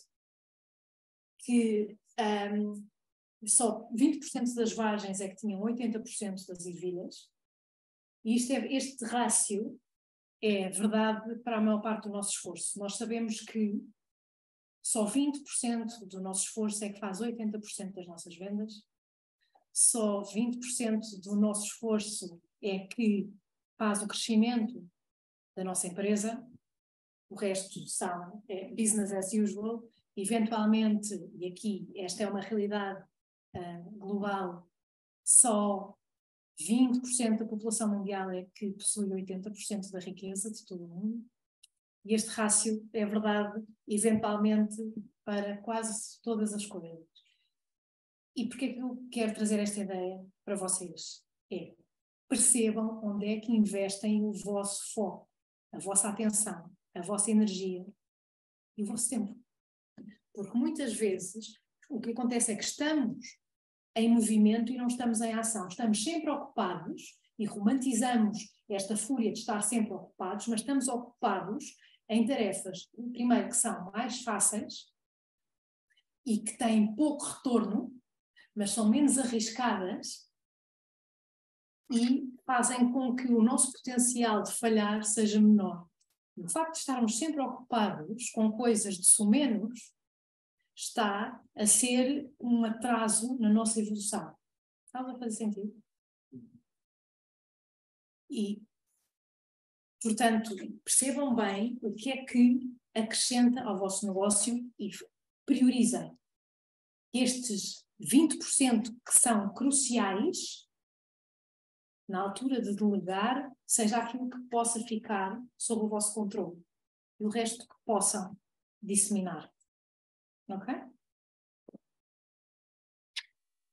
S2: que um, só vinte por cento das vagens é que tinham oitenta por cento das ervilhas, e isto é, este rácio é verdade para a maior parte do nosso esforço. Nós sabemos que Só vinte por cento do nosso esforço é que faz oitenta por cento das nossas vendas. Só vinte por cento do nosso esforço é que faz o crescimento da nossa empresa. O resto são é, business as usual. Eventualmente, e aqui esta é uma realidade uh, global, só vinte por cento da população mundial é que possui oitenta por cento da riqueza de todo o mundo. E este rácio é verdade, eventualmente, para quase todas as coisas. E porquê que eu quero trazer esta ideia para vocês? É, percebam onde é que investem o vosso foco, a vossa atenção, a vossa energia e o vosso tempo. Porque muitas vezes o que acontece é que estamos em movimento e não estamos em ação. Estamos sempre ocupados e romantizamos esta fúria de estar sempre ocupados, mas estamos ocupados em tarefas, primeiro, que são mais fáceis e que têm pouco retorno, mas são menos arriscadas e fazem com que o nosso potencial de falhar seja menor. O facto de estarmos sempre ocupados com coisas de sumenos está a ser um atraso na nossa evolução. Está a fazer sentido? E, portanto, percebam bem o que é que acrescenta ao vosso negócio e priorizem estes vinte por cento que são cruciais na altura de delegar, seja aquilo que possa ficar sob o vosso controle e o resto que possam disseminar. Ok?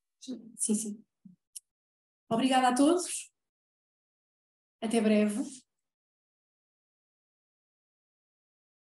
S2: Sim, sim. Obrigada a todos. Até breve.